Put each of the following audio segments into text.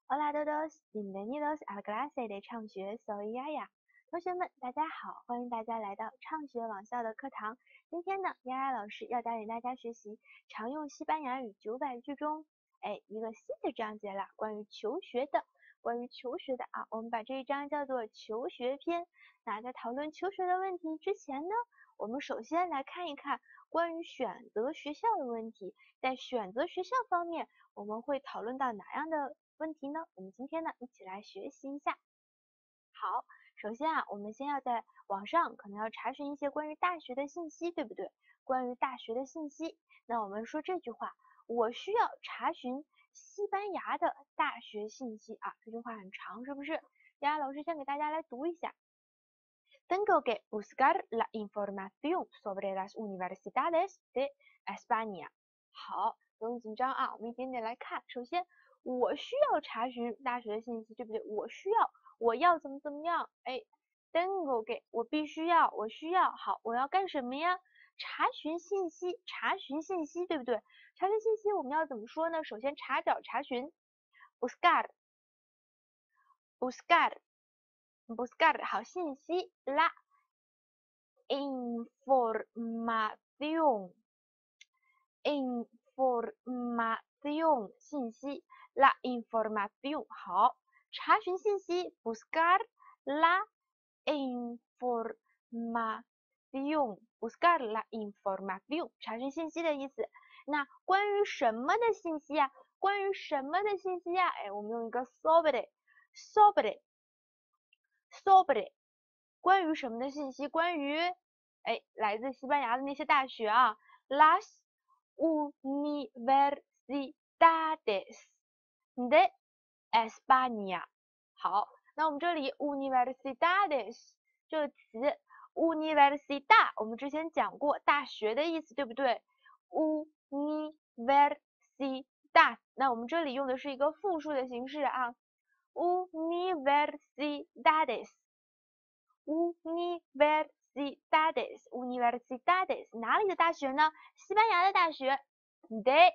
Hola a todos, bienvenidos a la clase de 畅学 Soy Yaya。同学们，大家好，欢迎大家来到畅学网校的课堂。今天呢，丫丫老师要带领大家学习常用西班牙语900句中，一个新的章节了，关于求学的。我们把这一章叫做求学篇。那在讨论求学的问题之前呢，我们首先来看一看关于选择学校的问题。在选择学校方面，我们会讨论到哪样的问题呢？我们今天呢，一起来学习一下。好，首先啊，我们先要在网上可能要查询一些关于大学的信息，对不对？关于大学的信息，那我们说这句话，我需要查询西班牙的大学信息啊，这句话很长，是不是？丫丫老师先给大家来读一下。Tengo que buscar la información sobre las universidades de España。好，不用紧张啊，我们一点点来看。首先，我需要查询大学的信息，对不对？我要怎么样？tengo que 我必须要，我需要。好，我要干什么呀？查询信息，对不对？查询信息我们要怎么说呢？首先查找、查询 buscar 好信息 la información 信息 la información 好，查询信息 buscar la información 查询信息的意思。那关于什么的信息呀？我们用一个 sobre 关于什么的信息？关于来自西班牙的那些大学啊 ，las universidades de España。好，那我们这里 universidades 这个词 universidad 我们之前讲过大学的意思，对不对 ？universidad，那我们这里用的是一个复数的形式啊 universidades，universidades 哪里的大学呢？西班牙的大学 de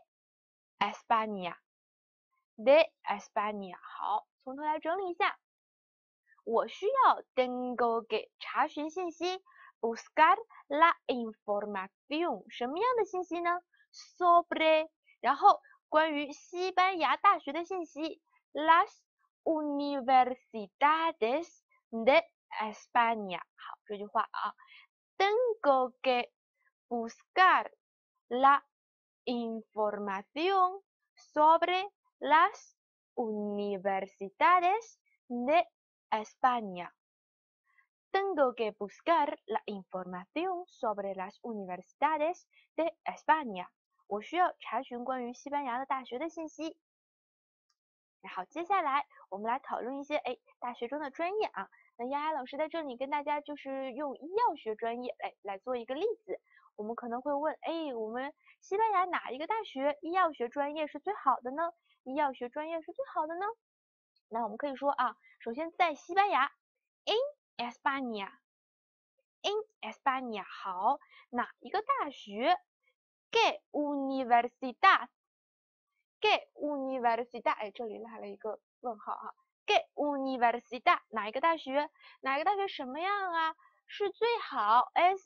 España。好，从头来整理一下。我需要 tengo que 查询信息 buscar la información 什么样的信息呢 sobre 然后关于西班牙大学的信息 las universidades de España。好，这句话啊 tengo que buscar la información sobre las universidades de España. Tengo que buscar la información sobre las universidades de España. 我需要查询关于西班牙的大学的信息。好，接下来我们来讨论一些大学中的专业啊。那丫丫老师在这里跟大家就是用医药学专业来做一个例子。我们可能会问，我们西班牙哪一个大学医药学专业是最好的呢？那我们可以说啊，首先在西班牙 ，in España，好，哪一个大学 ？¿Qué universidad？这里来了一个问号啊 ，¿Qué universidad？ 哪一个大学？什么样啊？是最好 ，es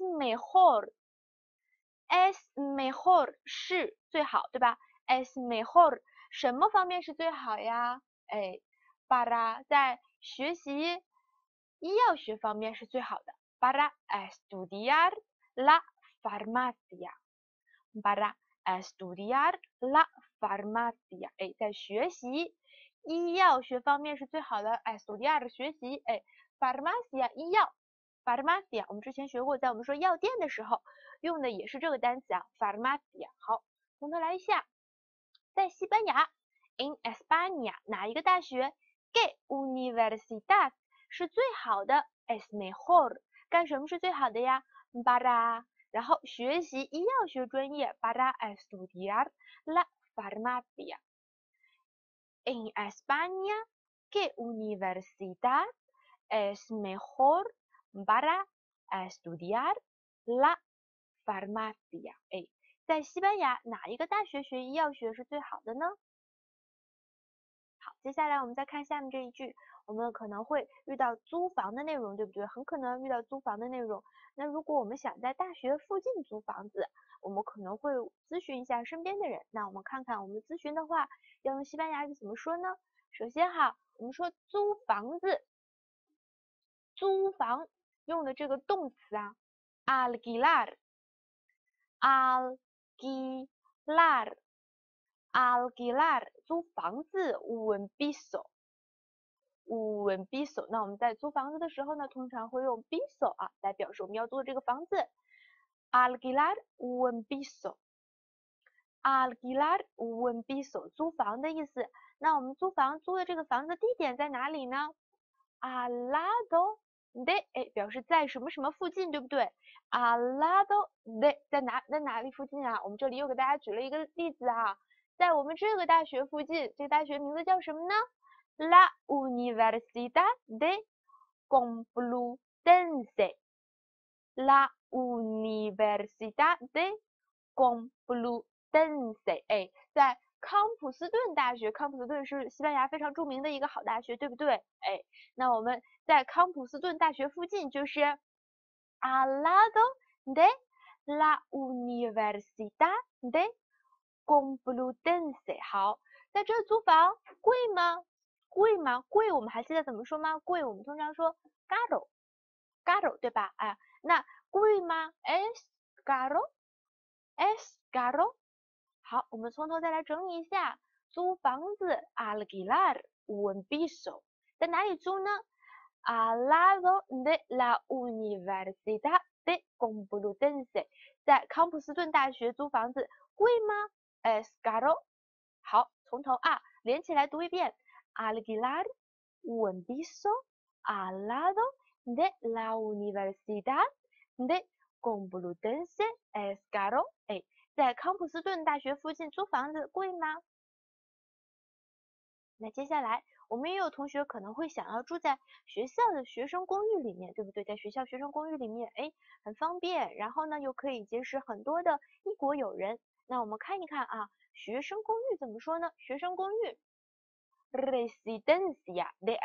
mejor 是最好，对吧 ？es mejor 什么方面是最好呀？para 在学习医药学方面是最好的 ，para estudiar la farmacia，para estudiar la farmacia， 在学习医药学方面是最好的 estudiar 学习farmacia 医药 farmacia 我们之前学过，在我们说药店的时候用的也是这个单词啊 farmacia。好，从头来一下，在西班牙 in España 哪一个大学 ¿Qué universidad 是最好的 es mejor 干什么是最好的呀 para 然后学习医药学专业 para estudiar la farmacia。 En España ¿Qué universidad es mejor para estudiar la farmacia？ 在西班牙哪一个大学学医药学是最好的呢？ 好，接下来我们再看下面这一句，我们可能会遇到租房的内容，对不对？很可能遇到租房的内容。那如果我们想在大学附近租房子，我们可能会咨询一下身边的人。那我们看看我们咨询的话，要用西班牙语怎么说呢？首先哈，我们说租房子，租房用的这个动词啊 ，alquilar，alquilar，alquilar，租房子，un piso，un piso。那我们在租房子的时候呢，通常会用 piso 啊来表示我们要租的这个房子，alquilar un piso。alquilar un piso，租房的意思。那我们租房租的这个房子地点在哪里呢？al lado de， 表示在什么什么附近，对不对？al lado de， 在哪里附近啊？我们这里又给大家举了一个例子啊，在我们这个大学附近，这个大学名字叫什么呢？La Universidad de Complutense。La Universidad de Complutense， 哎，在康普斯顿大学，康普斯顿是西班牙非常著名的一个好大学，对不对？哎，那我们在康普斯顿大学附近就是 al lado de la Universidad de Complutense。好，在这租房贵吗？贵吗？贵我们还记得怎么说吗？贵我们通常说 caro，caro 对吧？哎，那贵吗？es caro，es caro。好，我们从头再来整理一下，租房子 alquilar un piso， 在哪里租呢？al lado de la Universidad de Complutense， 在康普斯顿大学租房子贵吗？es caro。好，从头啊连起来读一遍 ，alquilar un piso al lado de la Universidad de Complutense es caro。哎。在康普斯顿大学附近租房子贵吗？那接下来我们也有同学可能会想要住在学校的学生公寓里面，对不对？在学校学生公寓里面，哎，很方便，然后呢又可以结识很多的异国友人。那我们看一看啊，学生公寓怎么说呢？学生公寓 ，residencia de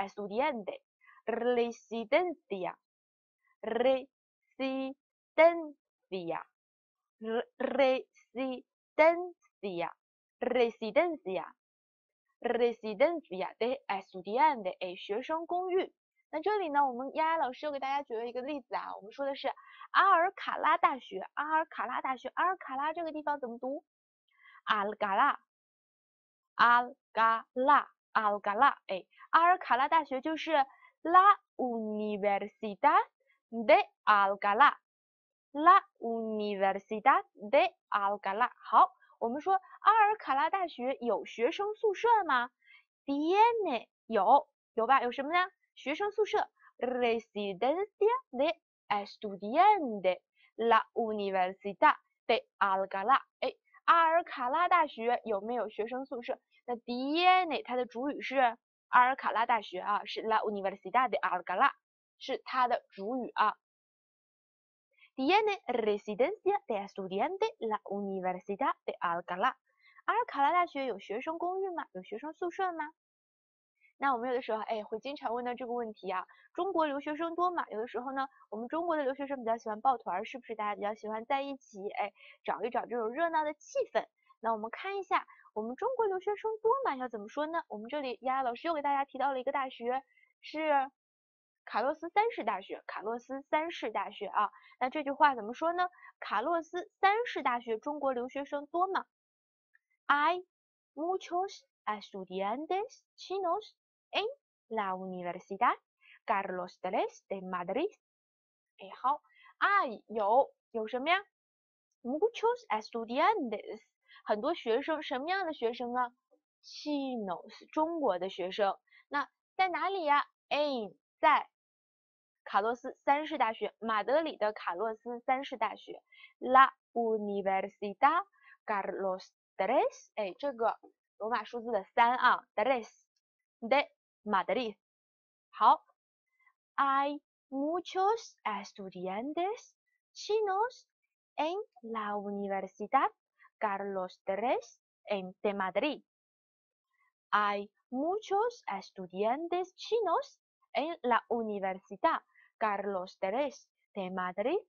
estudiante，residencia，residencia，residencia de estudiante， 哎，学生公寓。那这里呢，我们丫丫老师又给大家举了一个例子啊，我们说的是阿尔卡拉大学，阿尔卡拉大学，阿尔卡拉这个地方怎么读？alcalá，alcalá，alcalá，哎，阿尔卡拉大学就是 la Universidad de Alcalá。La Universidad de Alcalá。好，我们说阿尔卡拉大学有学生宿舍吗 ？Tiene， 有吧？有什么呢？学生宿舍 Residencia de Estudiante La Universidad de Alcalá。哎，阿尔卡拉大学有没有学生宿舍？那 Tiene 它的主语是阿尔卡拉大学啊，是 La Universidad de Alcalá， 是它的主语啊。Tiene residencia de estudiante la Universidad de Alcalá。阿尔卡拉大学有学生公寓吗？有学生宿舍吗？那我们有的时候会经常问到这个问题啊，中国留学生多嘛？有的时候呢，我们中国的留学生比较喜欢抱团，是不是？大家比较喜欢在一起，找一找这种热闹的气氛。那我们看一下，我们中国留学生多嘛？要怎么说呢？我们这里丫丫老师又给大家提到了一个大学，是卡洛斯三世大学。卡洛斯三世大学啊，那这句话怎么说呢？卡洛斯三世大学中国留学生多吗？Hay muchos estudiantes chinos en la Universidad Carlos III de Madrid。哎，好，hay 有什么呀 ？Muchos estudiantes 很多学生，什么样的学生啊 ？Chinos 中国的学生。那在哪里呀 ？In 在卡洛斯三世大学，马德里的卡洛斯三世大学 ，La Universidad Carlos III， 哎，这个罗马数字的3啊 ，tres de Madrid。好 ，hay muchos estudiantes chinos en la Universidad Carlos III de Madrid。Hay muchos estudiantes chinos en la Universidad Carlos III de Madrid。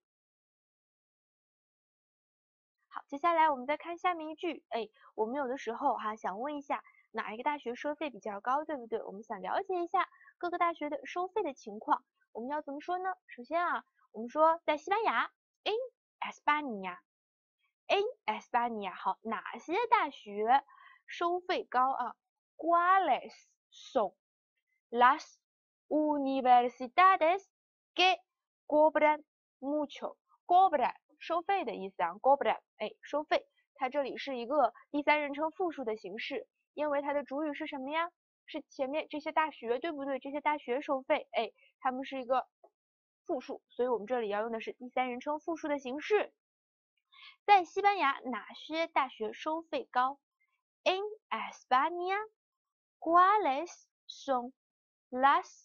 好，接下来我们再看下面一句，我们有的时候想问一下哪一个大学收费比较高，对不对？我们想了解一下各个大学的收费的情况，我们要怎么说呢？首先我们说在西班牙 ，en España，en España， 好，哪些大学收费高啊 ？¿Cuáles son las universidades que cobran mucho？cobran 收费的意思啊 ，cobran 收费，它这里是一个第三人称复数的形式，因为它的主语是什么呀？是前面这些大学，对不对？这些大学收费，它们是一个复数，所以我们这里要用的是第三人称复数的形式。在西班牙哪些大学收费高 ？En España, ¿cuáles son las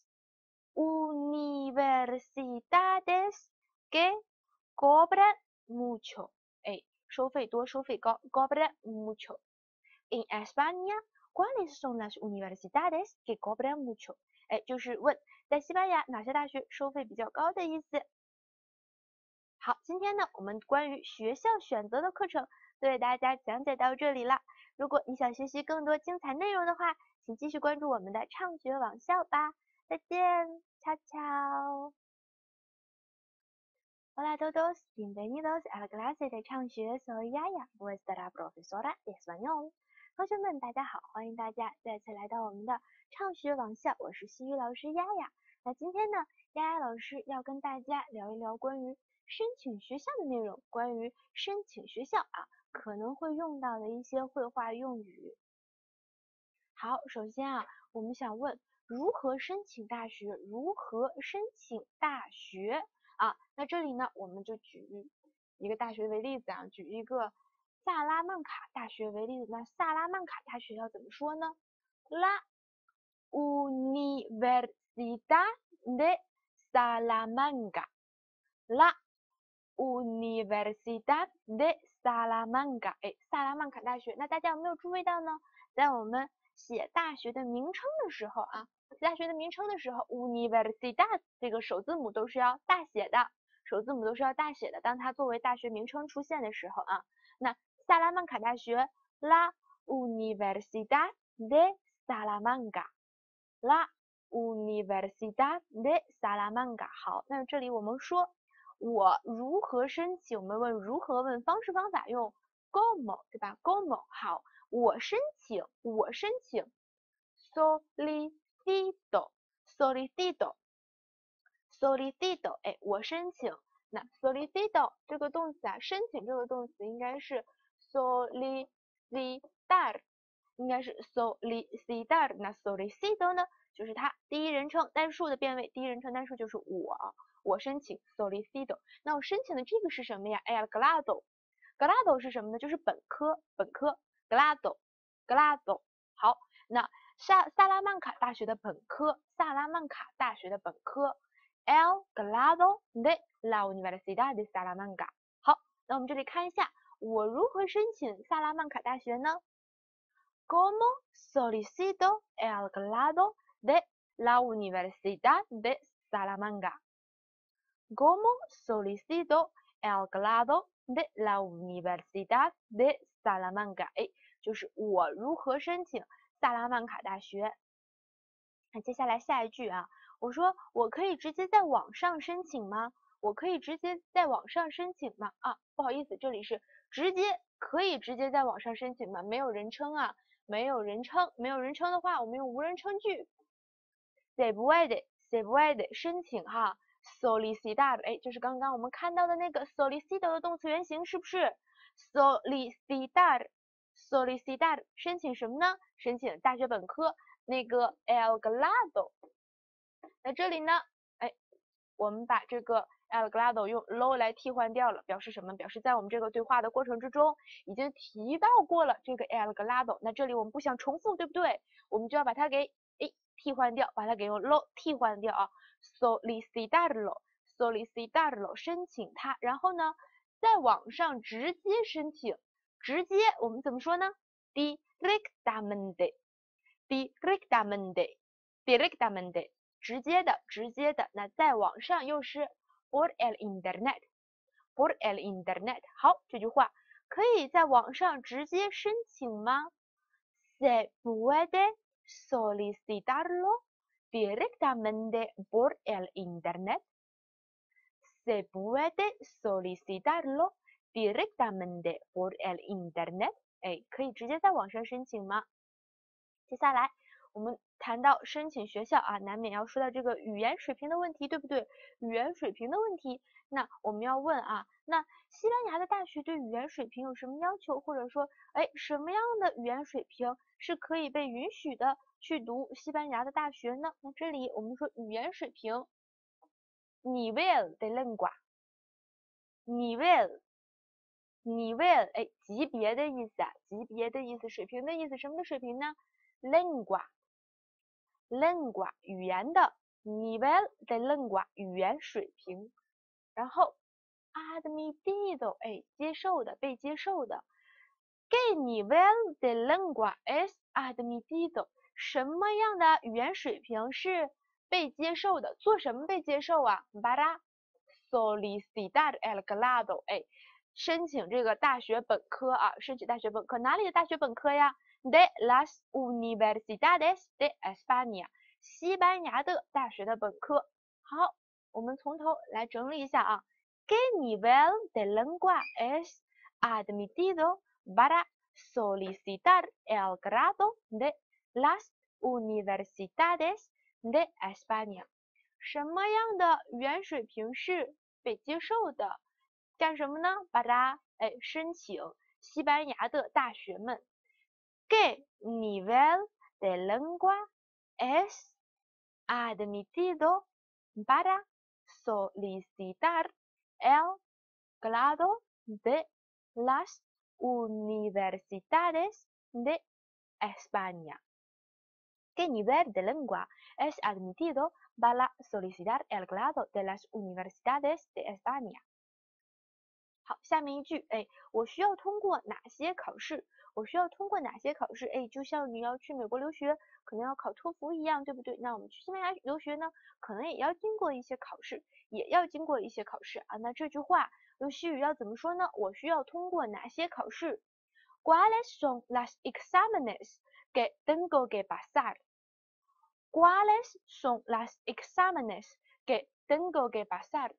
universidades que cobran mucho？ 收费多，收费高 ，cobran mucho。En España, ¿cuáles son las universidades que cobran mucho？ 就是问在西班牙哪些大学收费比较高的意思。好，今天呢，我们关于学校选择的课程就为大家讲解到这里了。如果你想学习更多精彩内容的话，请继续关注我们的畅学网校吧。再见，悄悄。Hola a todos, bienvenidos a la clase de 畅学 Soy Yaya, vuestra profesora de español。同学们，大家好，欢迎大家再次来到我们的畅学网校，我是西语老师丫丫。那今天呢，丫丫老师要跟大家聊一聊关于申请学校的内容，关于申请学校可能会用到的一些绘画用语。好，首先我们想问如何申请大学？如何申请大学？那这里呢，我们就举一个大学为例子举一个萨拉曼卡大学为例子。那萨拉曼卡大学要怎么说呢 ？La Universidad de Salamanca。La Universidad de Salamanca。萨拉曼卡大学。那大家有没有注意到呢？在我们写大学的名称的时候大学的名称的时候 ，Universidad 这个首字母都是要大写的。首字母都是要大写的，当它作为大学名称出现的时候那萨拉曼卡大学 La Universidad de Salamanca，La Universidad de Salamanca。好，那这里我们说我如何申请，我们问如何，问方式方法用 como 对吧 ？como 好，我申请 solicito，我申请。那 solicito 这个动词申请这个动词应该是 solicitar， 应该是 solicitar。那 solicito 呢，就是它第一人称单数的变位，第一人称单数就是我申请 solicito。那我申请的这个是什么呀？el grado 是什么呢？就是本科 grado。好，那萨拉曼卡大学的本科，el grado de la Universidad de Salamanca。好，那我们这里看一下，我如何申请萨拉曼卡大学呢 ？Como solicito el grado de la Universidad de Salamanca？Como solicito el grado de la Universidad de Salamanca？ 就是我如何申请萨拉曼卡大学。那接下来下一句我说我可以直接在网上申请吗？我可以直接在网上申请吗？不好意思，这里是可以直接在网上申请吗？没有人称没有人称的话，我们用无人称句 se puede 申请solicitar， 就是刚刚我们看到的那个 solicito 的动词原形，是不是 solicitar 申请什么呢？申请大学本科那个 el grado。那这里呢我们把这个 el grado 用 lo 来替换掉了，表示什么？表示在我们这个对话的过程之中已经提到过了这个 el grado。那这里我们不想重复，对不对？我们就要把它给替换掉，把它给用 lo 替换掉solicitarlo 申请它。然后呢，在网上直接申请，直接我们怎么说呢？directamente directamente，直接的，那在网上又是 por el internet。por el internet， 好，这句话可以在网上直接申请吗？ Se puede solicitarlo directamente por el internet. Se puede solicitarlo directamente por el internet. 哎，可以直接在网上申请吗？接下来我们谈到申请学校啊，难免要说到这个语言水平的问题，对不对？语言水平的问题，那我们要问啊，那西班牙的大学对语言水平有什么要求，或者说，哎，什么样的语言水平是可以被允许的去读西班牙的大学呢？那这里我们说语言水平 nivel de lengua，nivel，哎，级别的意思啊，级别的意思，水平的意思，什么的水平呢？lengua 语言的 nivel de lengua 语言水平，然后 admitido 哎接受的被接受的 ¿Qué nivel de lengua es admitido 什么样的语言水平是被接受的？做什么被接受啊 ？Para solicitar el grado 哎申请这个大学本科啊，申请大学本科，哪里的大学本科呀？De las universidades de España， 西班牙的大学的本科。好，我们从头来整理一下啊。¿Qué nivel de lengua es admitido para solicitar el grado de las universidades de España？ 什么样的语言水平是被接受的？干什么呢？para 哎申请西班牙的大学们。¿Qué nivel de lengua es admitido para solicitar el grado de las universidades de España? ¿Qué nivel de lengua es admitido para solicitar el grado de las universidades de España？ 好，下面一句，哎，我需要通过哪些考试？我需要通过哪些考试？哎，就像你要去美国留学，可能要考托福一样，对不对？那我们去西班牙留学呢，可能也要经过一些考试，啊。那这句话用西语要怎么说呢？我需要通过哪些考试 ？¿Cuáles son los exámenes que tengo que pasar？ ¿Cuáles son los exámenes que tengo que pasar？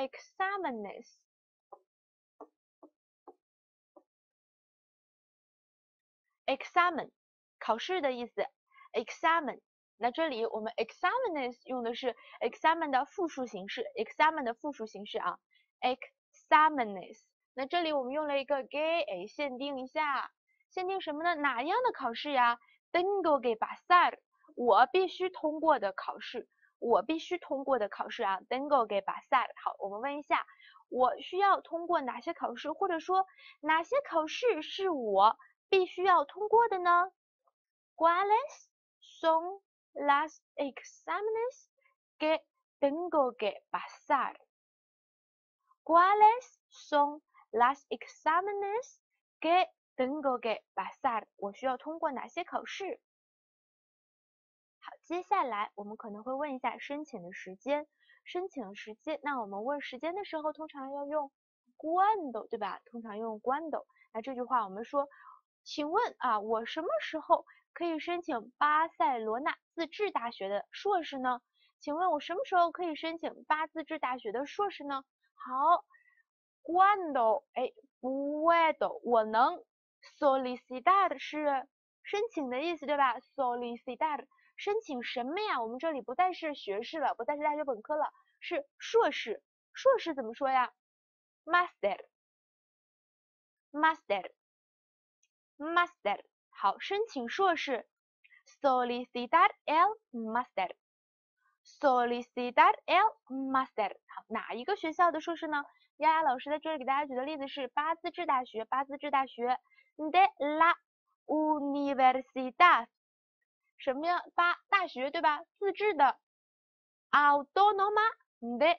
examen 考试的意思 examen 那这里我们 examenes 用的是 examen 的复数形式 examen 的复数形式啊 examenes 那这里我们用了一个 que 限定一下限定什么呢哪样的考试呀 tengo que pasar 我必须通过的考试啊 tengo que pasar 好我们问一下我需要通过哪些考试或者说哪些考试是我必须要通过的呢 ¿Cuáles son los exámenes que tengo que pasar? ¿Cuáles son los exámenes que tengo que pasar? 我需要通过哪些考试？好，接下来我们可能会问一下申请的时间。那我们问时间的时候，通常要用 cuándo， 对吧？通常用 cuándo。那这句话我们说。请问啊，我什么时候可以申请巴塞罗那自治大学的硕士呢？请问我什么时候可以申请巴自治大学的硕士呢？好 ，cuando， 哎 ，puedo， 我能 solicitar 是申请的意思，对吧 ？solicitar 申请什么呀？我们这里不再是学士了，不再是大学本科了，是硕士。硕士怎么说呀 ？master。好，申请硕士 solicitar el master。好，哪一个学校的硕士呢？丫丫老师在这里给大家举的例子是巴自治大学de la universidad， 什么呀？大学对吧？自治的 autónoma de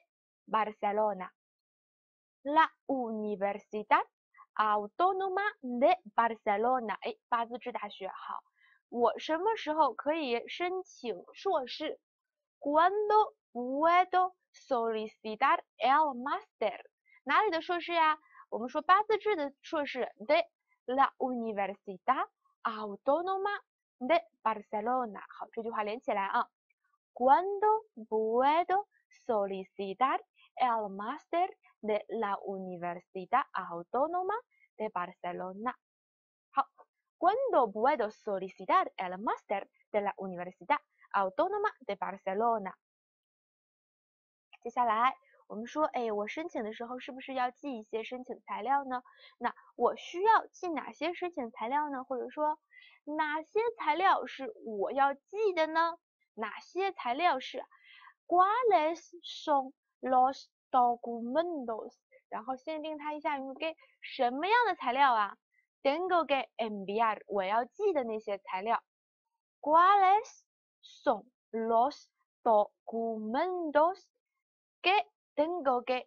Barcelona。La universidad Autónoma de Barcelona， 哎，巴自治大学好。 我什么时候可以申请硕士？Cuando puedo solicitar el máster？ 哪里的硕士呀？我们说八字制的硕士 de la Universidad Autónoma de Barcelona。好，这句话连起来啊。Cuando puedo solicitar el máster de la Universidad Autónoma de Barcelona？ 好。¿Cuándo puedo solicitar el máster de la Universidad Autónoma de Barcelona？ 接下来我们说，我申请的时候是不是要寄一些申请材料呢？那我需要寄哪些申请材料呢？或者说哪些材料是我要寄的呢？哪些材料是 ¿Cuáles son los documentos？ 然后限定它一下，你给什么样的材料啊？Tengo que enviar， 我要寄的那些材料。¿Cuáles son los documentos que tengo que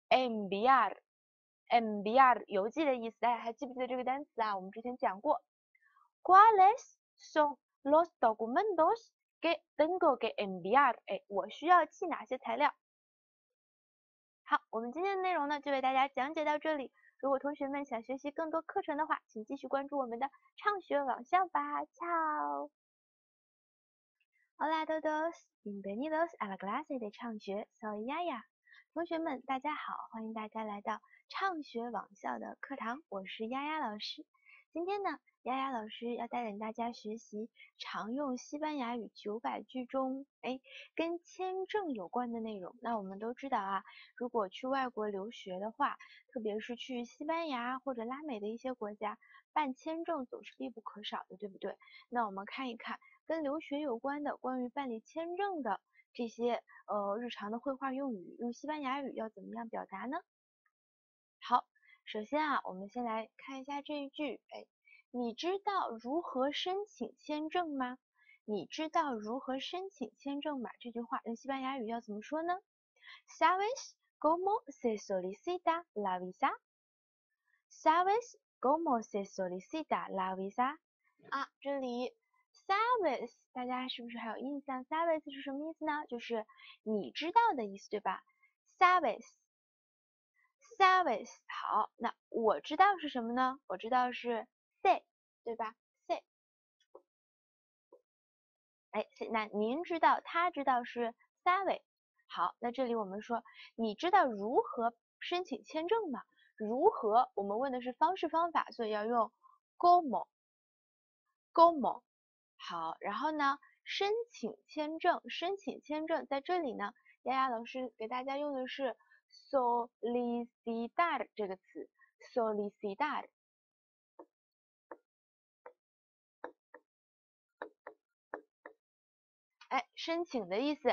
enviar？enviar 邮寄的意思，大家还记不记得这个单词啊？我们之前讲过。¿Cuáles son los documentos que tengo que enviar？ 我需要寄哪些材料？好，我们今天的内容呢，就为大家讲解到这里。如果同学们想学习更多课程的话，请继续关注我们的畅学网校吧。Chao。Hola a todos, bienvenidos a la clase de 畅学 Soy Yaya。同学们，大家好，欢迎大家来到畅学网校的课堂，我是丫丫老师。今天呢，丫丫老师要带领大家学习常用西班牙语900句中，跟签证有关的内容。那我们都知道啊，如果去外国留学的话，特别是去西班牙或者拉美的一些国家，办签证总是必不可少的，对不对？那我们看一看跟留学有关的关于办理签证的这些日常的绘画用语，用西班牙语要怎么样表达呢？好，首先啊，我们先来看一下这一句，你知道如何申请签证吗？你知道如何申请签证吗？这句话用西班牙语要怎么说呢？ ¿Sabes cómo se solicita la visa? ¿Sabes cómo se solicita la visa? 啊，这里 ¿sabes 大家是不是还有印象 ？¿Sabes 是什么意思呢？就是你知道的意思，对吧 ？¿Sabes？¿Sabes？ 好，那我知道是什么呢？我知道是 sé， 对吧 ？sé。那您知道，他知道是 sabe。好，那这里我们说，你知道如何申请签证吗？如何？我们问的是方式方法，所以要用 cómo。好，然后呢，申请签证在这里呢，丫丫老师给大家用的是 solicitar 这个词 ，solicitar。申请的意思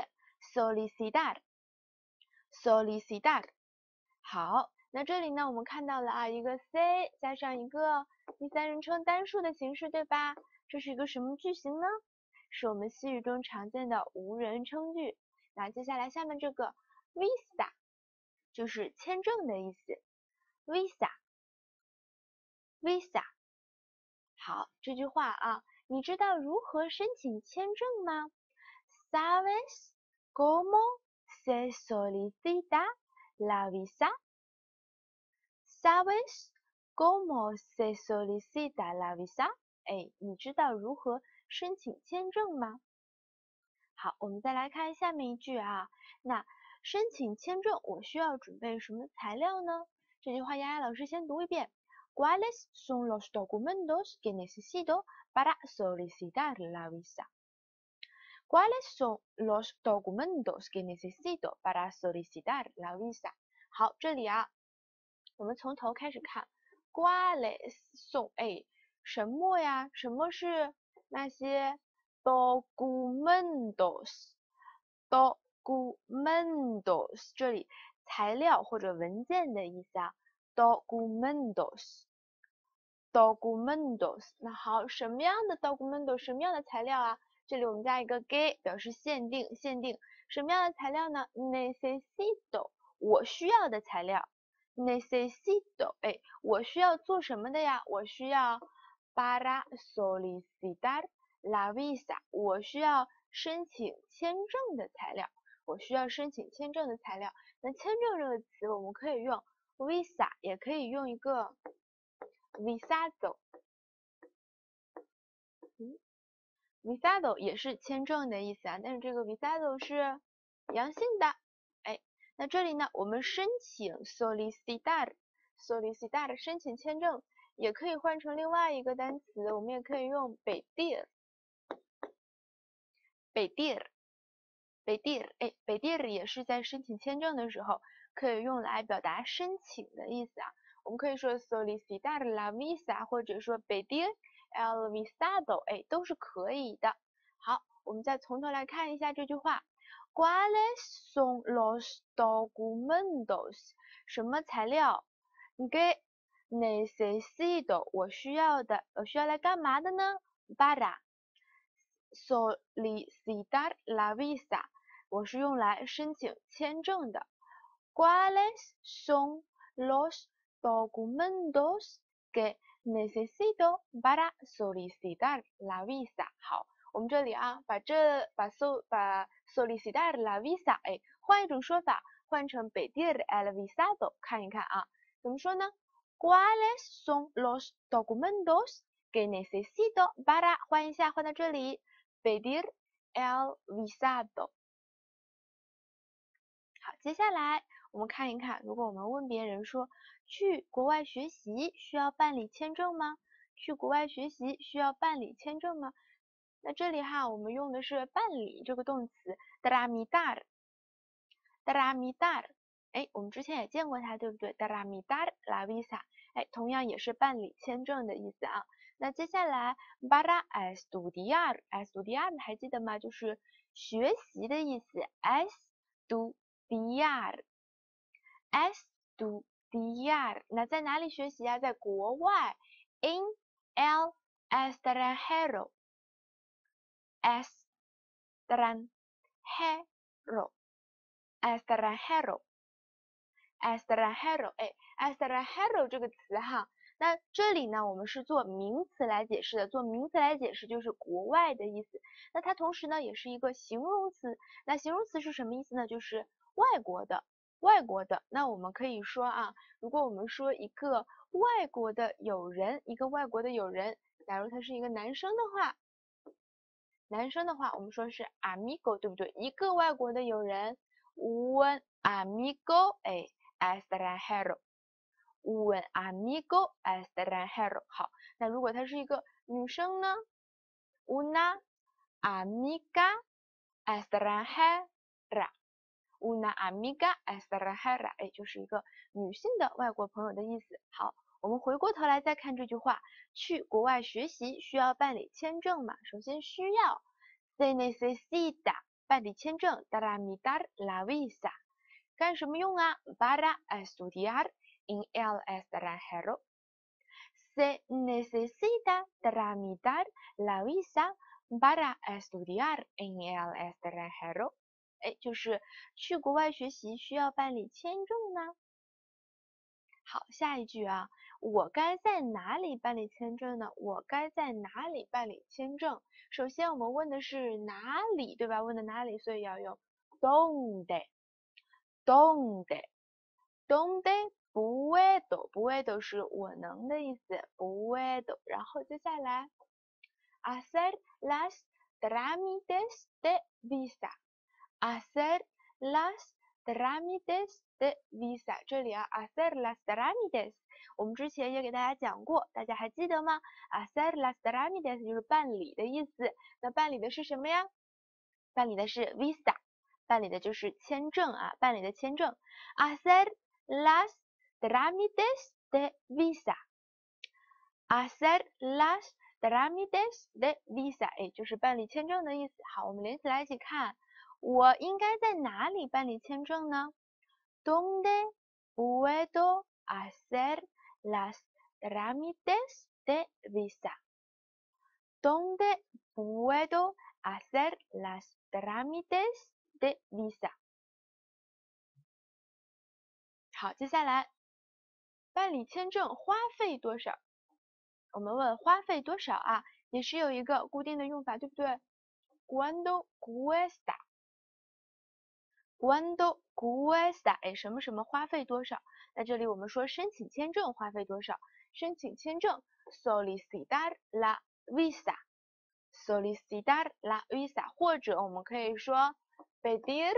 solicitar。好，那这里呢，我们看到了啊，一个 say 加上一个第三人称单数的形式，对吧？这是一个什么句型呢？是我们西语中常见的无人称句。那接下来下面这个 visa 就是签证的意思 ，visa。好，这句话啊，你知道如何申请签证吗？ ¿Sabes cómo se solicita la visa? ¿Sabes cómo se solicita la visa? 你知道如何申请签证吗？好，我们再来看下面一句啊。那申请签证我需要准备什么材料呢？这句话丫丫老师先读一遍。¿Cuáles son los documentos que necesito para solicitar la visa? ¿Cuáles son los documentos que necesito para solicitar la visa? 好，这里啊，我们从头开始看。¿Cuáles son？ 什么呀？什么是那些 documentos？documentos 这里材料或者文件的意思啊。documentos。那好，什么样的 documentos？ 什么样的材料啊？这里我们加一个 que 表示限定，什么样的材料呢 ？necesito 我需要的材料 ，necesito 我需要做什么的呀？我需要 para solicitar la visa， 我需要申请签证的材料。我需要申请签证的材料。那签证这个词我们可以用 visa， 也可以用一个 visado。visado 也是签证的意思啊，但是这个 visado 是阳性的。哎，那这里呢，我们申请 solicitar 申请签证，也可以换成另外一个单词，我们也可以用pedir。哎，pedir 也是在申请签证的时候可以用来表达申请的意思啊。我们可以说 solicitar la visa， 或者说 pedir el visado， 哎，都是可以的。好，我们再从头来看一下这句话 ，¿Cuáles son los documentos？ 什么材料？que necesito， 我需要来干嘛的呢 ？Para solicitar la visa， 我是用来申请签证的。¿Cuáles son los documentos que necesito para solicitar la visa？ 好，我们这里啊，把 solicitar la visa， 哎，换一种说法，换成 pedir el visado， 看一看啊，怎么说呢 ？¿Cuáles son los documentos que necesito para？ 换一下，换到这里 ，pedir el visado。好，接下来我们看一看，如果我们问别人说去国外学习需要办理签证吗？去国外学习需要办理签证吗？那这里哈，我们用的是办理这个动词 tramitar。哎，我们之前也见过它，对不对 ？tramitar la visa， 哎，同样也是办理签证的意思啊。那接下来 para estudiar 还记得吗？就是学习的意思 estudiar。那在哪里学习啊？在国外 in el extranjero。extranjero， 哎 extranjero 这个词哈，那这里呢我们是做名词来解释的，做名词来解释就是国外的意思，那它同时呢也是一个形容词，那形容词是什么意思呢？就是外国的。那我们可以说啊，如果我们说一个外国的友人，假如他是一个男生的话，我们说是 amigo， 对不对？一个外国的友人 un amigo， 哎 extranjero， un amigo extranjero。 好，那如果她是一个女生呢 una amiga extranjera，una amiga extranjera， 哎，就是一个女性的外国朋友的意思。好，我们回过头来再看这句话，去国外学习需要办理签证嘛？首先需要 se necesita 办理签证 tramitar la visa， 干什么用啊 ？Para estudiar en el extranjero。 Se necesita tramitar la visa para estudiar en el extranjero。哎，就是去国外学习需要办理签证呢。好，下一句啊，我该在哪里办理签证呢？我该在哪里办理签证？首先我们问的是哪里，对吧？问的哪里，所以要用 donde puedo 是我能的意思 puedo， 然后接下来 hacer las trámites de visa hacer las trámites de visa， 这里啊 hacer las trámites 我们之前也给大家讲过，大家还记得吗 hacer las trámites 就是办理的意思，那办理的是什么呀？办理的是 visa， 办理的就是签证啊，办理的签证 hacer las trámites de visa hacer las trámites de visa， 哎，就是办理签证的意思。好，我们连起来一起看，我应该在哪里办理签证呢 ？¿Dónde puedo hacer las trámites de visa? ¿Dónde puedo hacer las trámites de visa? 好，接下来办理签证花费多少？我们问花费多少啊？ 也是有一个固定的用法，对不对 ？Cuando cuesta。Cuando cuesta， 哎，什么什么花费多少？那这里我们说申请签证花费多少？申請簽證 solicitar la visa，solicitar la visa， 或者我們可以說 pedir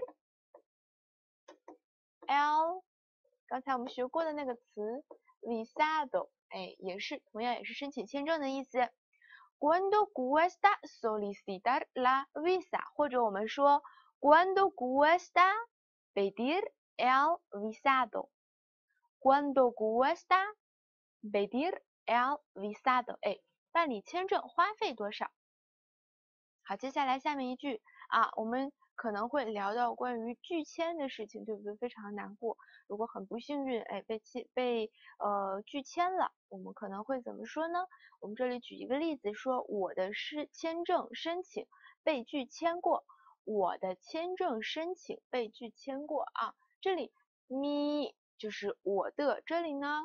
el， 剛才我們學過的那個詞 visado， 哎，也是同樣也是申請簽證的意思。Cuando cuesta solicitar la visa， 或者我們說 Cuando cuesta pedir el visado，Cuando cuesta pedir el visado， 哎，办理签证花费多少？好，接下来下面一句啊，我们可能会聊到关于拒签的事情，对不对？非常难过，如果很不幸运，哎，被拒签了，我们可能会怎么说呢？我们这里举一个例子，说我的签证申请被拒签过，我的签证申请被拒签过啊，这里 me 就是我的，这里呢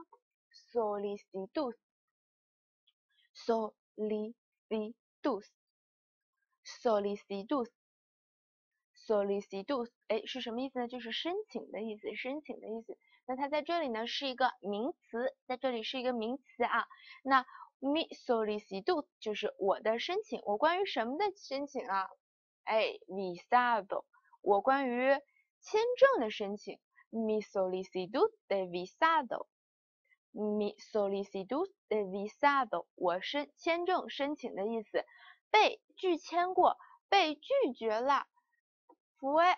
solicitud，solicitud，solicitud，哎，是什么意思呢？就是申请的意思，申请的意思。那它在这里呢是一个名词，在这里是一个名词啊。那 mi solicitud 就是我的申请，我关于什么的申请啊？哎 ，visado， 我关于签证的申请 ，mi solicitud de visado。mi solicitud de visado， 我签证申请的意思，被拒签过，被拒绝了 ，fue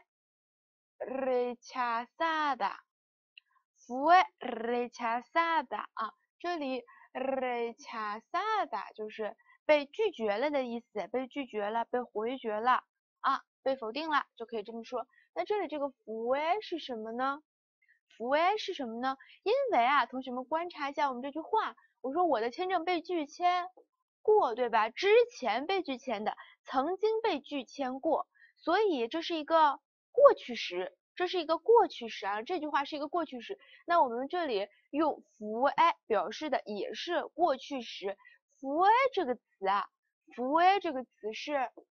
rechazada，fue rechazada 啊，这里 rechazada 就是被拒绝了的意思，被拒绝了，被回绝了啊，被否定了，就可以这么说。那这里这个 fue 是什么呢？fue 是什么呢？因为啊，同学们观察一下我们这句话，我说我的签证被拒签过，对吧？之前被拒签的，曾经被拒签过，所以这是一个过去时，这是一个过去时啊，这句话是一个过去时。那我们这里用 fue 表示的也是过去时。fue 这个词啊 ，fue 这个词是，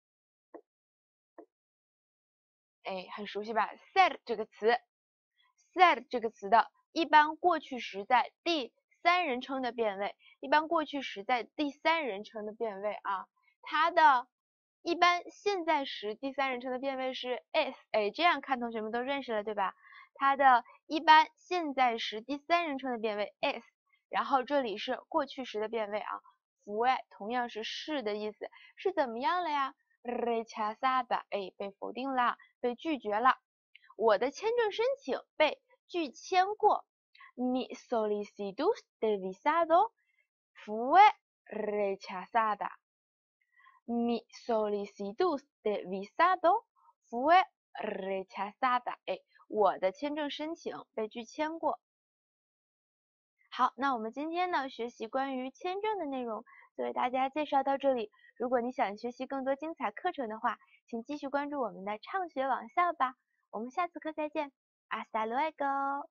哎，很熟悉吧 ？ser 这个词。ser 这个词的一般过去时在第三人称的变位，一般过去时在第三人称的变位啊，它的一般现在时第三人称的变位是 is， 哎，这样看同学们都认识了对吧？它的一般现在时第三人称的变位 is， 然后这里是过去时的变位啊 fue 同样是的意思，是怎么样了呀 ？rechazada， 哎，被否定了，被拒绝了。我的签证申请被拒签过 ，mi solicitud de visado fue rechazada。mi solicitud de visado fue rechazada。哎，我的签证申请被拒签过。好，那我们今天呢学习关于签证的内容就为大家介绍到这里。如果你想学习更多精彩课程的话，请继续关注我们的畅学网校吧。我们下次课再见。Hasta luego.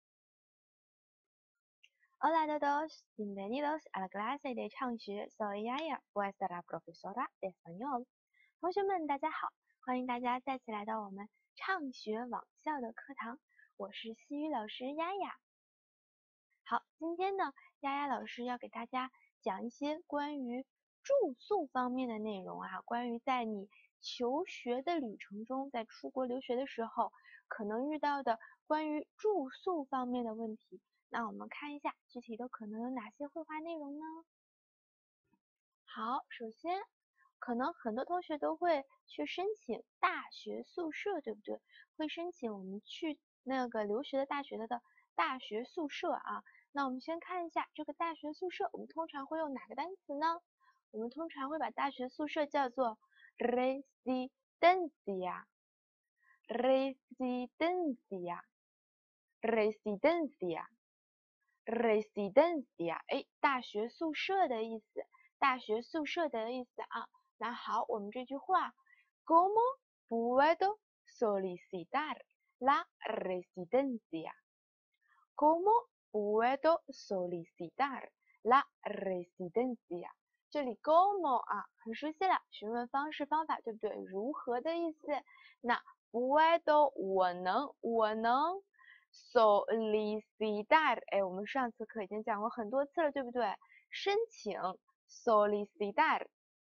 Hola a todos, bienvenidos a la clase de 畅学 Soy Yaya, vuestra profesora de español. 同学们，大家好，欢迎大家再次来到我们畅学网校的课堂，我是西语老师丫丫。好，今天呢，丫丫老师要给大家讲一些关于住宿方面的内容啊，关于在你求学的旅程中，在出国留学的时候，可能遇到的关于住宿方面的问题。那我们看一下具体都可能有哪些绘画内容呢？好，首先可能很多同学都会去申请大学宿舍，对不对？会申请我们去那个留学的大学的大学宿舍啊。那我们先看一下这个大学宿舍，我们通常会用哪个单词呢？我们通常会把大学宿舍叫做 residencia，residencia，residencia，residencia，哎，大学宿舍的意思，大学宿舍的意思啊。那好，我们这句话 ¿Cómo puedo solicitar la residencia？¿Cómo puedo solicitar la residencia？ 这里 como 啊，很熟悉了，询问方式方法，对不对？如何的意思。那 puedo 我能 solicitar， 哎，我们上次课已经讲过很多次了，对不对？申请 solicitar。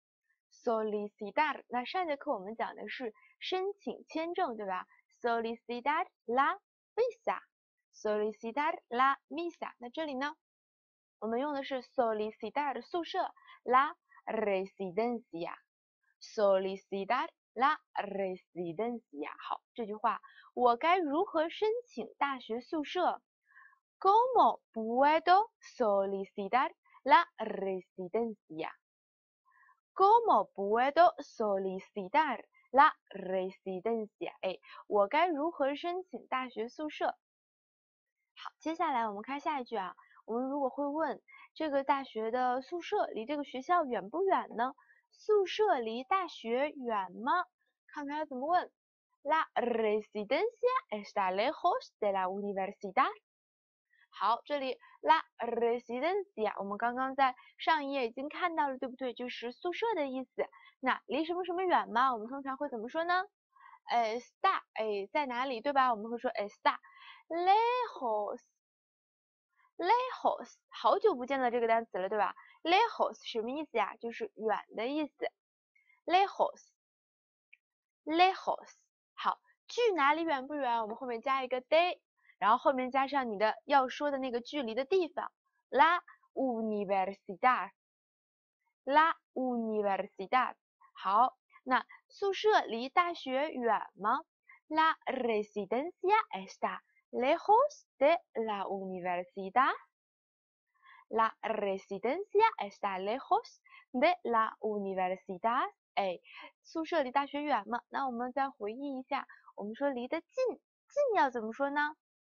那上节课我们讲的是申请签证，对吧 ？solicitar la visa。solicitar la visa。那这里呢，我们用的是 solicitar 宿舍 la residencia。solicitar la residencia。好，这句话我该如何申请大学宿舍 ？¿Cómo puedo solicitar la residencia？¿Cómo puedo solicitar la residencia？ 哎，我该如何申请大学宿舍？好，接下来我们看下一句啊。我们如果会问这个大学的宿舍离这个学校远不远呢？宿舍离大学远吗？看看要怎么问。La residencia está lejos de la universidad。好，这里 la residencia 我们刚刚在上一页已经看到了，对不对？就是宿舍的意思。那离什么什么远吗？我们通常会怎么说呢？está， 哎，在哪里，对吧？我们会说 está lejos。lejos， 好久不见了这个单词了，对吧 ？lejos 什么意思呀？就是远的意思。lejos。好，距哪里远不远？我们后面加一个 de， 然后后面加上你的要说的那个距离的地方。La universidad。la universidad。好，那宿舍离大学远吗？ La residencia está lejos de la universidad。La residencia está lejos de la universidad。哎，宿舍离大学远吗？那我们再回忆一下，我们说离得近，近要怎么说呢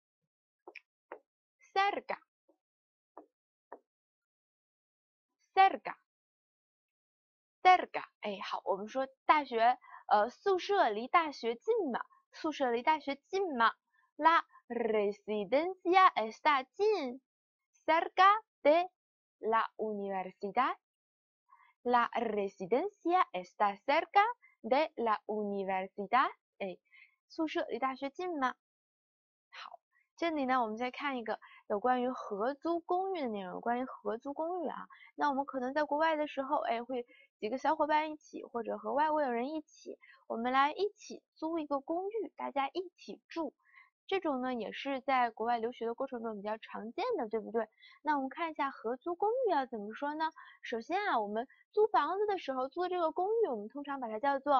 ？cerca。哎，好，我们说大学，宿舍离大学近吗？宿舍离大学近吗 ？La residencia está 近 cerca de la universidad。La residencia está cerca de la universidad。哎，宿舍离大学近吗？好，这里呢，我们再看一个有关于合租公寓的内容。关于合租公寓啊，那我们可能在国外的时候，哎，会几个小伙伴一起，或者和外国友人一起，我们来一起租一个公寓，大家一起住。这种呢，也是在国外留学的过程中比较常见的，对不对？那我们看一下合租公寓要怎么说呢？首先啊，我们租房子的时候，租这个公寓，我们通常把它叫做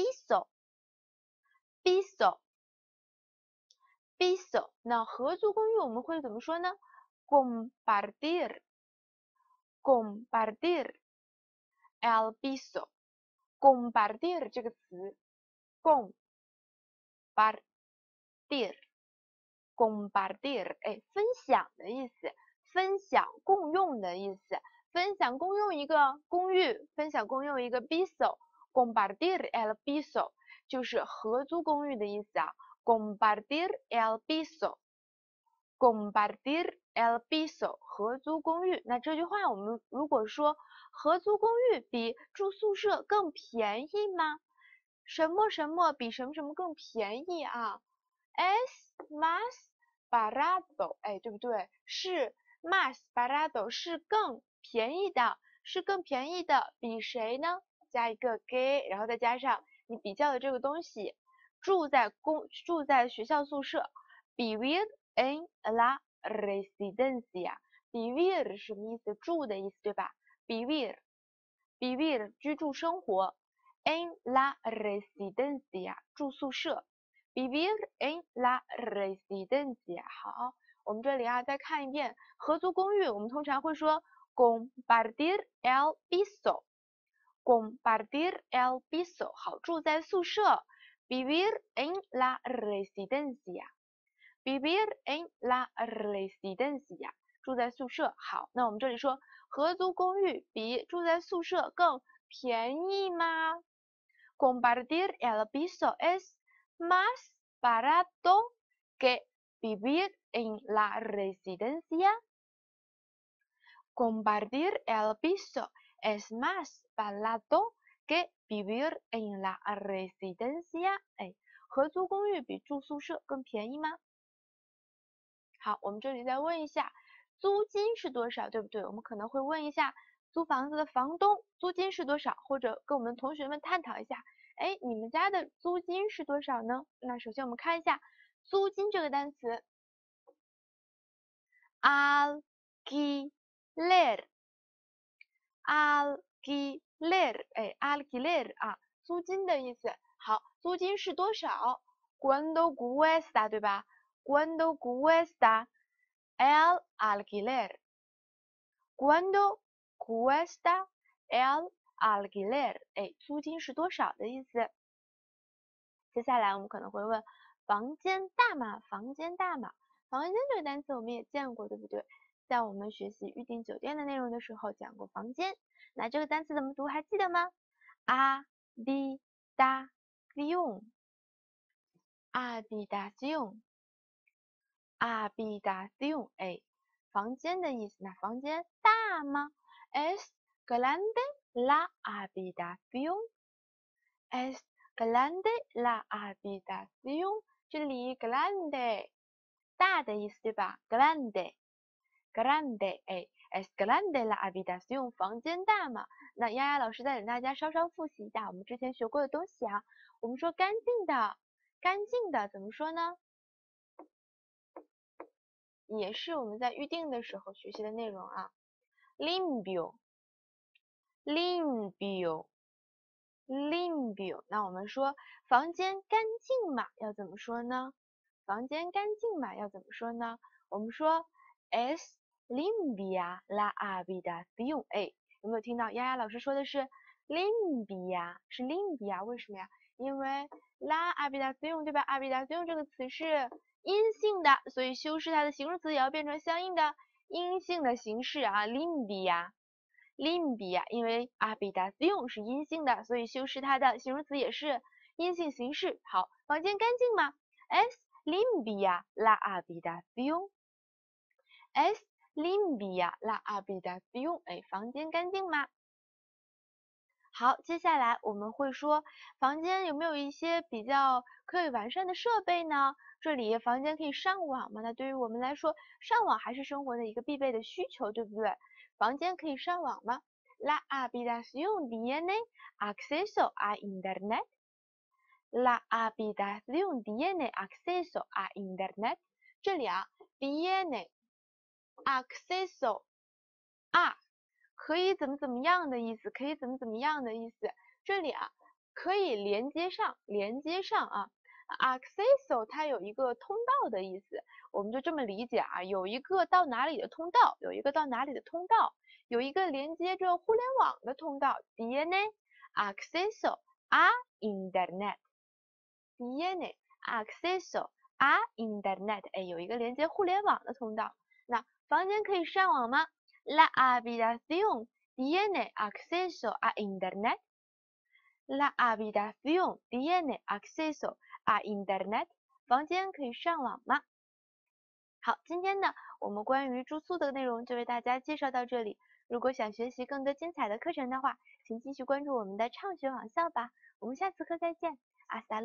piso。piso。那合租公寓我们会怎么说呢 ？compartir el piso。compartir 这个词 compartir，哎，分享的意思，分享共用的意思，分享共用一个公寓，分享共用一个 piso。compartir el piso 就是合租公寓的意思啊。compartir el piso。compartir el piso 合租公寓。那这句话我们如果说合租公寓比住宿舍更便宜吗？什么什么比什么什么更便宜啊 ？Es más barato， 哎，对不对？是 más barato， 是更便宜的，是更便宜的，比谁呢？加一个 que， 然后再加上你比较的这个东西，住在学校宿舍 ，vivir en la residencia。vivir 什么意思？住的意思，对吧 ？vivir 居住生活 ，en la residencia 住宿舍 ，vivir en la residencia。好，我们这里啊再看一遍合租公寓，我们通常会说 compartir el piso。compartir el piso， 好，住在宿舍 ，vivir en la residencia。vivir en la residencia， 住在宿舍。好，那我们这里说合租公寓比住在宿舍更便宜吗 ？compartir el piso es más barato que vivir en la residencia。compartir el piso es más barato que vivir en la residencia。哎，合租公寓比住宿舍更便宜吗？好，我们这里再问一下，租金是多少，对不对？我们可能会问一下租房子的房东租金是多少，或者跟我们同学们探讨一下，哎，你们家的租金是多少呢？那首先我们看一下租金这个单词 alquiler，alquiler，哎，alquiler 啊，租金的意思。好，租金是多少？¿Cuánto cuesta，对吧？¿Cuánto cuesta el alquiler？¿Cuánto cuesta el alquiler？ 哎，租金是多少的意思。接下来我们可能会问，房间大吗？房间大吗？房间这个单词我们也见过，对不对？在我们学习预订酒店的内容的时候讲过房间。那这个单词怎么读？还记得吗？habitación，habitación，habitación，哎，房间的意思。那房间大吗？¿Es grande la habitación？¿Es grande la habitación？ 这里 grande 大的意思，对吧？grande，grande，哎，es grande la habitación， 房间大嘛？那丫丫老师再给大家稍稍复习一下我们之前学过的东西啊。我们说干净的，干净的怎么说呢？也是我们在预定的时候学习的内容啊。limpio，limpio，limpio。那我们说房间干净嘛，要怎么说呢？房间干净嘛，要怎么说呢？我们说 es limpia la habitación。哎，有没有听到丫丫老师说的是 limpia， 是 limpia， 为什么呀？因为 la habitación， 对吧 ？habitación 这个词是阴性的，所以修饰它的形容词也要变成相应的阴性的形式啊 ，limpia。limpia， 因为 habitación 是阴性的，所以修饰它的形容词也是阴性形式。好，房间干净吗 ？Es limpia la habitación。Es limpia la habitación。哎，房间干净吗？好，接下来我们会说房间有没有一些比较可以完善的设备呢？这里房间可以上网吗？那对于我们来说，上网还是生活的一个必备的需求，对不对？房间可以上网吗？ La habitación tiene acceso a internet。 La habitación tiene acceso a internet。 这里啊 tiene acceso a 可以怎么怎么样的意思，可以怎么怎么样的意思。这里啊，可以连接上，连接上啊。acceso 它有一个通道的意思，我们就这么理解啊，有一个到哪里的通道，有一个到哪里的通道，有一个连接着互联网的通道。tiene acceso a internet。tiene acceso a internet， 哎，有一个连接互联网的通道。那房间可以上网吗？La habitación tiene acceso a internet。 La habitación tiene acceso a internet。 房间可以上网吗？好，今天呢，我们关于住宿的内容就为大家介绍到这里。如果想学习更多精彩的课程的话，请继续关注我们的畅学网校吧。我们下次课再见。Hasta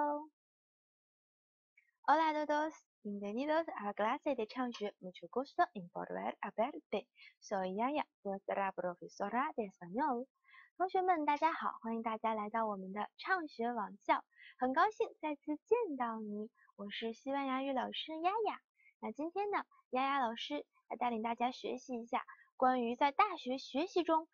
luego。Hola a todos. Bienvenidos a la clase de 畅学 Mucho gusto en volver a verte. Soy Yaya, vuestra profesora de español. 同学们，大家好，欢迎大家来到我们的畅学网校，很高兴再次见到你，我是西班牙语老师丫丫。那今天呢，丫丫老师来带领大家学习一下关于在大学学习中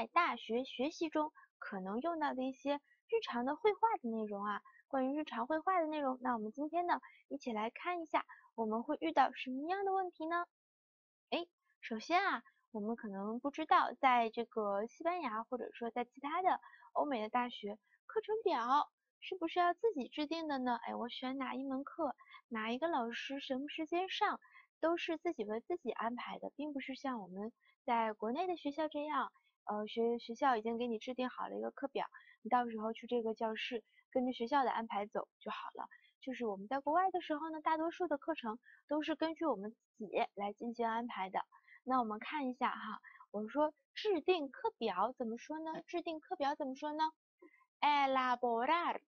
可能用到的一些日常的绘画的内容啊。关于日常绘画的内容，那我们今天呢，一起来看一下我们会遇到什么样的问题呢？首先啊，我们可能不知道，在这个西班牙或者说在其他的欧美的大学，课程表是不是要自己制定的呢？我选哪一门课，哪一个老师什么时间上，都是自己为自己安排的，并不是像我们在国内的学校这样，学校已经给你制定好了一个课表，你到时候去这个教室跟着学校的安排走就好了。就是我们在国外的时候呢，大多数的课程都是根据我们自己来进行安排的。那我们看一下哈， 我们说制定课表怎么说呢？制定课表怎么说呢？elaborar，elaborar，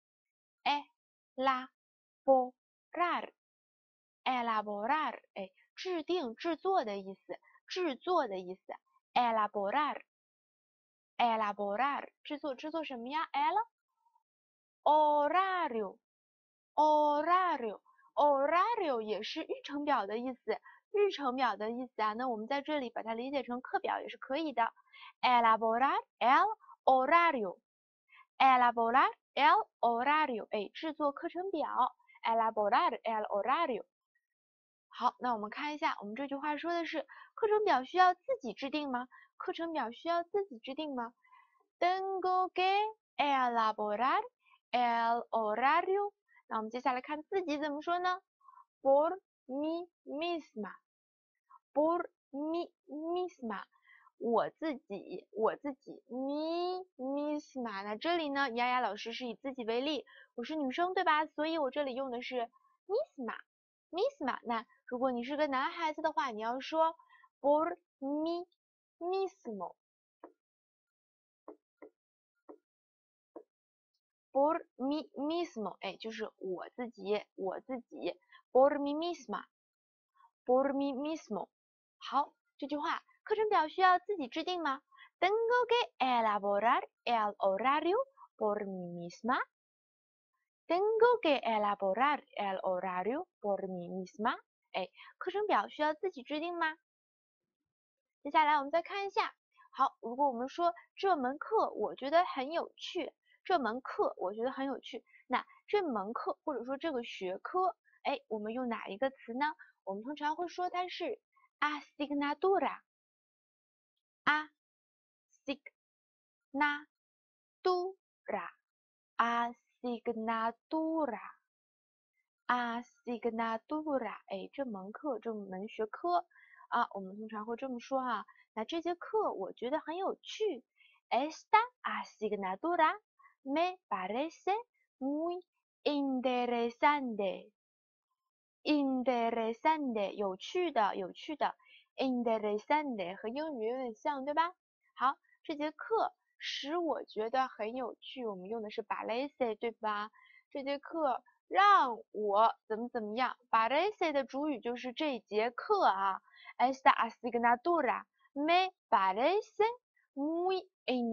哎，制定、制作的意思，制作的意思。elaborar，elaborar，制作什么呀？horario，horario，horario 也是日程表的意思，日程表的意思啊。那我们在这里把它理解成课表也是可以的。elaborar el horario，elaborar el horario，哎，制作课程表。elaborar el horario。好，那我们看一下，我们这句话说的是课程表需要自己制定吗？课程表需要自己制定吗？Tengo que elaborar el horario。那我们接下来看自己怎么说呢？Por mí misma，por mí misma，我自己，mí misma。那这里呢，丫丫老师是以自己为例，我是女生对吧？所以我这里用的是 misma。misma，那如果你是个男孩子的话，你要说 por mí mismo。por mí mismo，哎，就是我自己，por mí misma，por mí mismo。好，这句话，课程表需要自己制定吗？Tengo que elaborar el horario por mí misma。Tengo que elaborar el horario por mí misma。哎，课程表需要自己制定吗？接下来我们再看一下，好，如果我们说这门课我觉得很有趣，这门课我觉得很有趣，那这门课或者说这个学科，哎，我们用哪一个词呢？我们通常会说它是 asignatura，asignatura，asignatura，哎，这门课这门学科啊，我们通常会这么说哈。那这节课我觉得很有趣，Esta asignatura me parece muy interesante，interesante，有趣的，有趣的 ，interesante 和英语有点像，对吧？好，这节课使我觉得很有趣，我们用的是 parece，对吧？这节课让我怎么样？parece 的主语就是这节课啊。Esta asignatura me parece muy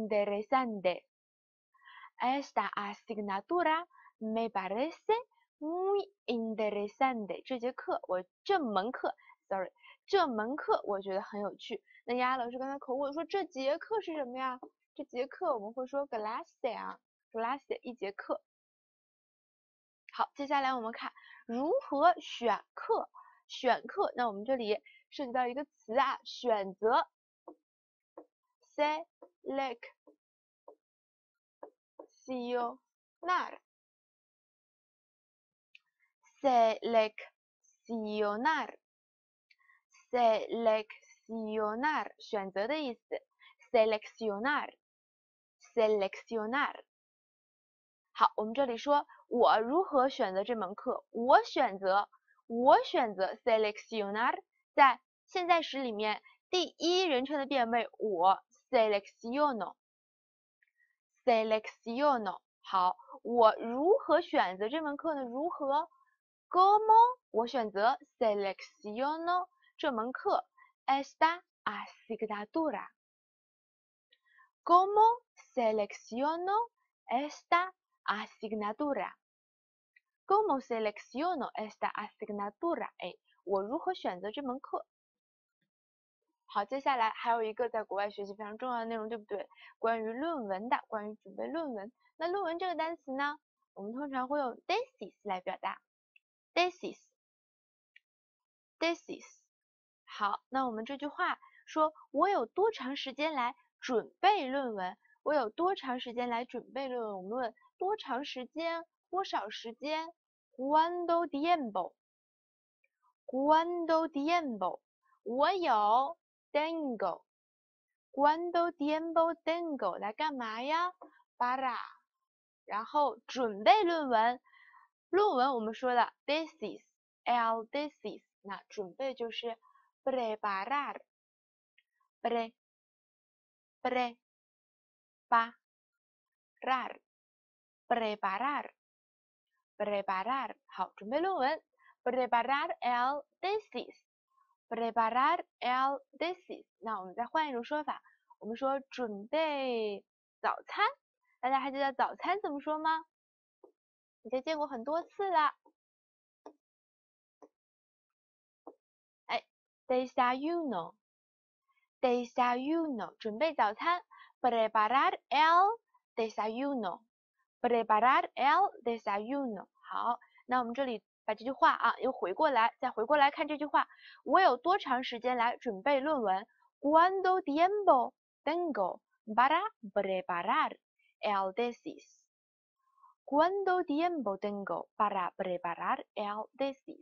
interesante。Esta asignatura me parece muy interesante。这门课我觉得很有趣。那丫丫老师刚才口误说这节课是什么呀？这节课我们会说 clase 啊 ，clase 一节课。好，接下来我们看如何选课。选课，那我们这里涉及到一个词啊，选择 seleccionar，seleccionar，seleccionar，选择的意思 seleccionar，seleccionar。好，我们这里说我如何选择这门课，我选择 seleccionar， 在现在时里面第一人称的变位我 selecciono。好，我如何选择这门课呢？如何 como 我选择 selecciono 这门课 esta asignatura。como selecciono esta asignatura。como selecciono esta asignatura。哎，我如何选择这门课？好，接下来还有一个在国外学习非常重要的内容，对不对？关于论文的，关于准备论文。那论文这个单词呢，我们通常会用 thesis 来表达 thesis。好，那我们这句话说，我有多长时间来准备论文？我有多长时间来准备论文？我们问多长时间，多少时间 ？Cuánto tiempo？Cuánto tiempo？我有 tengo。Cuánto tiempo tengo 来干嘛呀 ？Para。然后准备论文，论文我们说的 thesis，el thesis， 那准备就是 preparar。 preparar，preparar，preparar。好，准备论文。preparar el tesis，preparar el tesis。那我们再换一种说法，我们说准备早餐。大家还记得早餐怎么说吗？以前见过很多次了。哎 ，desayuno，desayuno，准备早餐。preparar el desayuno，preparar el desayuno。好，那我们这里把这句话啊又回过来，再回过来看这句话。我有多长时间来准备论文？¿Cuánto tiempo tengo para preparar el tesis？¿Cuánto tiempo tengo para preparar el tesis？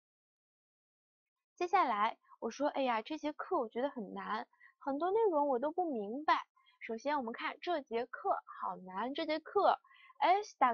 接下来我说，哎呀，这节课我觉得很难，很多内容我都不明白。首先我们看这节课好难，这节课 esta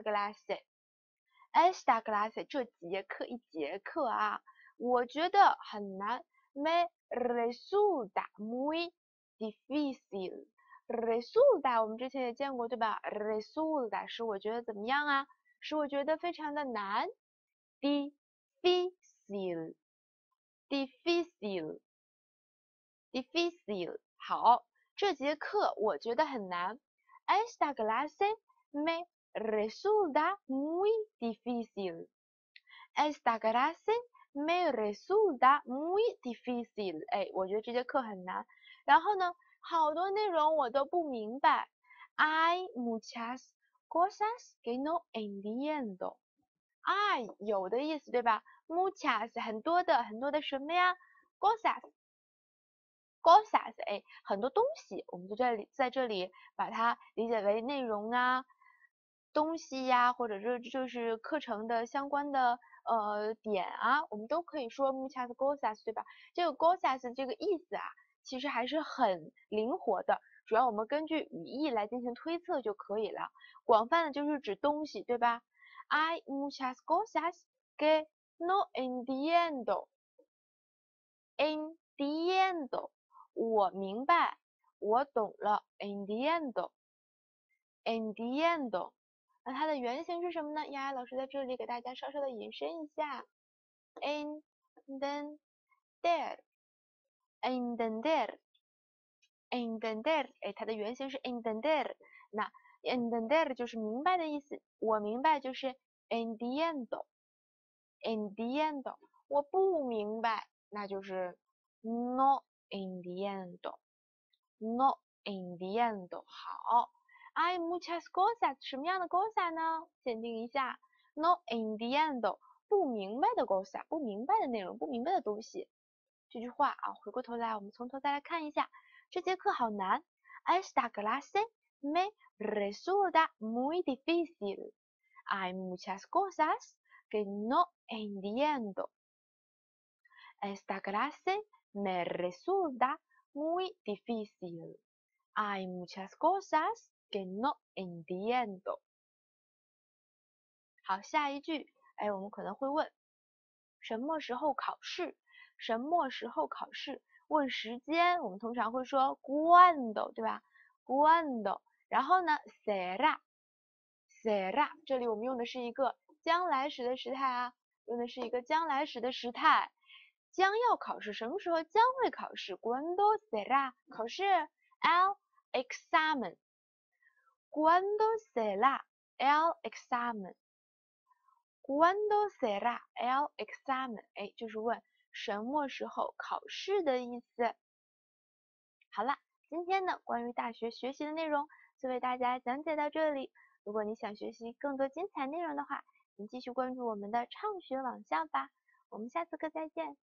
clase 这节课一节课啊，我觉得很难。Me resulta muy difícil。resulta 我们之前也见过对吧 ？resulta 是我觉得怎么样啊？是我觉得非常的难。difícil，difícil，difícil。好，这节课我觉得很难。Esta clase me resulta muy difícil. Esta clase me resulta muy difícil. 哎，我觉得这节课很难。然后呢，好多内容我都不明白。Hay muchas cosas que no entiendo. 有的意思对吧 ？Muchas 很多的什么呀 ？cosas，cosas 哎，很多东西，我们在这里把它理解为内容啊、东西呀，或者就是课程的相关的点啊，我们都可以说 muchas cosas 对吧？这个 cosas 这个意思啊，其实还是很灵活的，主要我们根据语义来进行推测就可以了。广泛的就是指东西对吧？Hay muchas cosas que no entiendo. Entiendo，我明白，我懂了。Entiendo，entiendo。那它的原型是什么呢？丫丫老师在这里给大家稍稍的引申一下。Entender，entender，entender，哎，它的原型是 entender。那 entender 就是明白的意思，我明白就是 entiendo，entiendo。我不明白，那就是 no entiendo，no entiendo。好，hay muchas cosas，什么样的 cosa 呢？鉴定一下 no entiendo，不明白的 cosa，不明白的内容，不明白的东西。这句话啊，回过头来，我们从头再来看一下。这节课好难。Esta clase me resulta muy difícil. Hay muchas cosas que no entiendo. Esta clase me resulta muy difícil. Hay muchas cosas que no entiendo. 好，下一句，哎，我们可能会问，什么时候考试？什么时候考试？问时间，我们通常会说 cuándo，对吧 ？cuándo。然后呢 será，será，这里我们用的是一个将来时的时态啊，用的是一个将来时的时态。将要考试，什么时候将会考试 ？cuándo será 考试 el examen。cuándo será el examen。cuándo será el examen？ 哎，就是问什么时候考试的意思。好了，今天呢关于大学学习的内容就为大家讲解到这里。如果你想学习更多精彩内容的话，请继续关注我们的畅学网校吧。我们下次课再见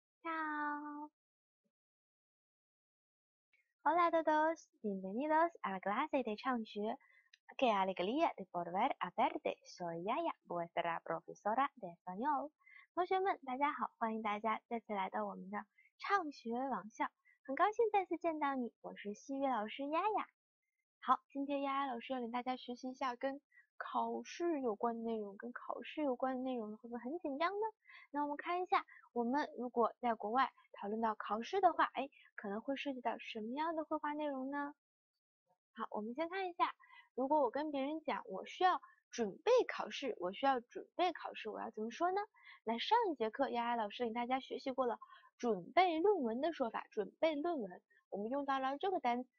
，Chao。Hola a todos, bienvenidos a la clase de 畅学。Qué alegría de volver a verte. Soy Yaya, vuestra profesora de español. 同学们，大家好，欢迎大家再次来到我们的畅学网校。很高兴再次见到你，我是西语老师丫丫。好，今天丫丫老师要领大家学习一下跟考试有关的内容，跟考试有关的内容会不会很紧张呢？那我们看一下，我们如果在国外讨论到考试的话，可能会涉及到什么样的绘画内容呢？好，我们先看一下，如果我跟别人讲我需要准备考试，我要怎么说呢？那上一节课丫丫老师给大家学习过了准备论文的说法，准备论文，我们用到了这个单词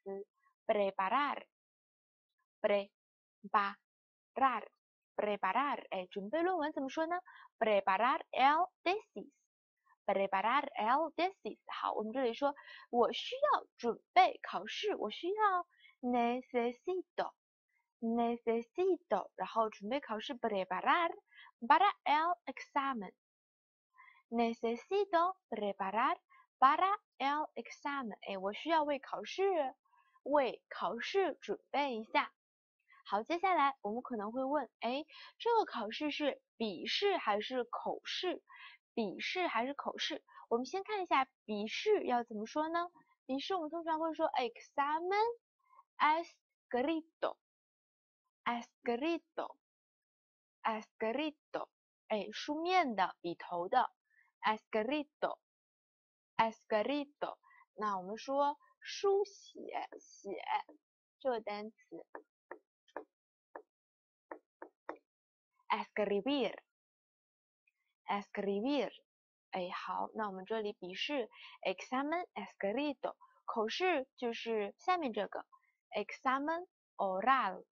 preparar，准备论文怎么说呢 ？preparar el tesis。preparar el tesis， 好，我们这里说，我需要准备考试，我需要 necesito， 然后准备考试 preparar para el examen。necesito preparar para el examen， 我需要为考试准备一下。好，接下来我们可能会问，这个考试是笔试还是口试？笔试还是口试？我们先看一下笔试要怎么说呢？笔试我们通常会说 examen escrito，书面的，笔头的 escrito。那我们说书写这个单词 escribir。好，那我们这里笔试 examen escrito， 口试就是下面这个 examen oral。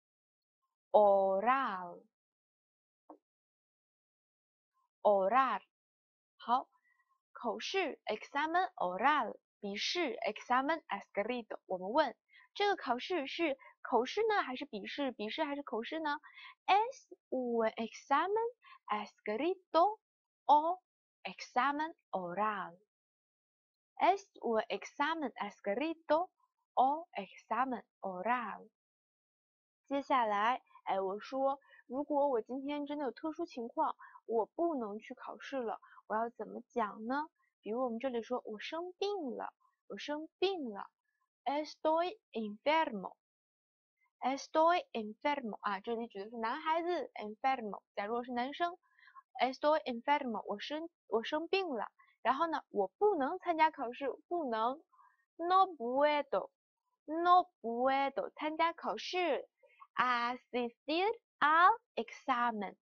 好，口试 examen oral， 笔试 examen escrito。我们问这个考试是口试呢还是笔试？笔试还是口试呢 ？Es un examen escrito o examen oral。 Es un examen escrito o examen oral。 接下来，我说，如果我今天真的有特殊情况，我不能去考试了，我要怎么讲呢？比如我们这里说我生病了，estoy enfermo 啊，这里指的是男孩子 enfermo。假如我是男生 estoy enfermo， 我生病了，然后呢，我不能参加考试，不能 no puedo 参加考试 asistir al examen。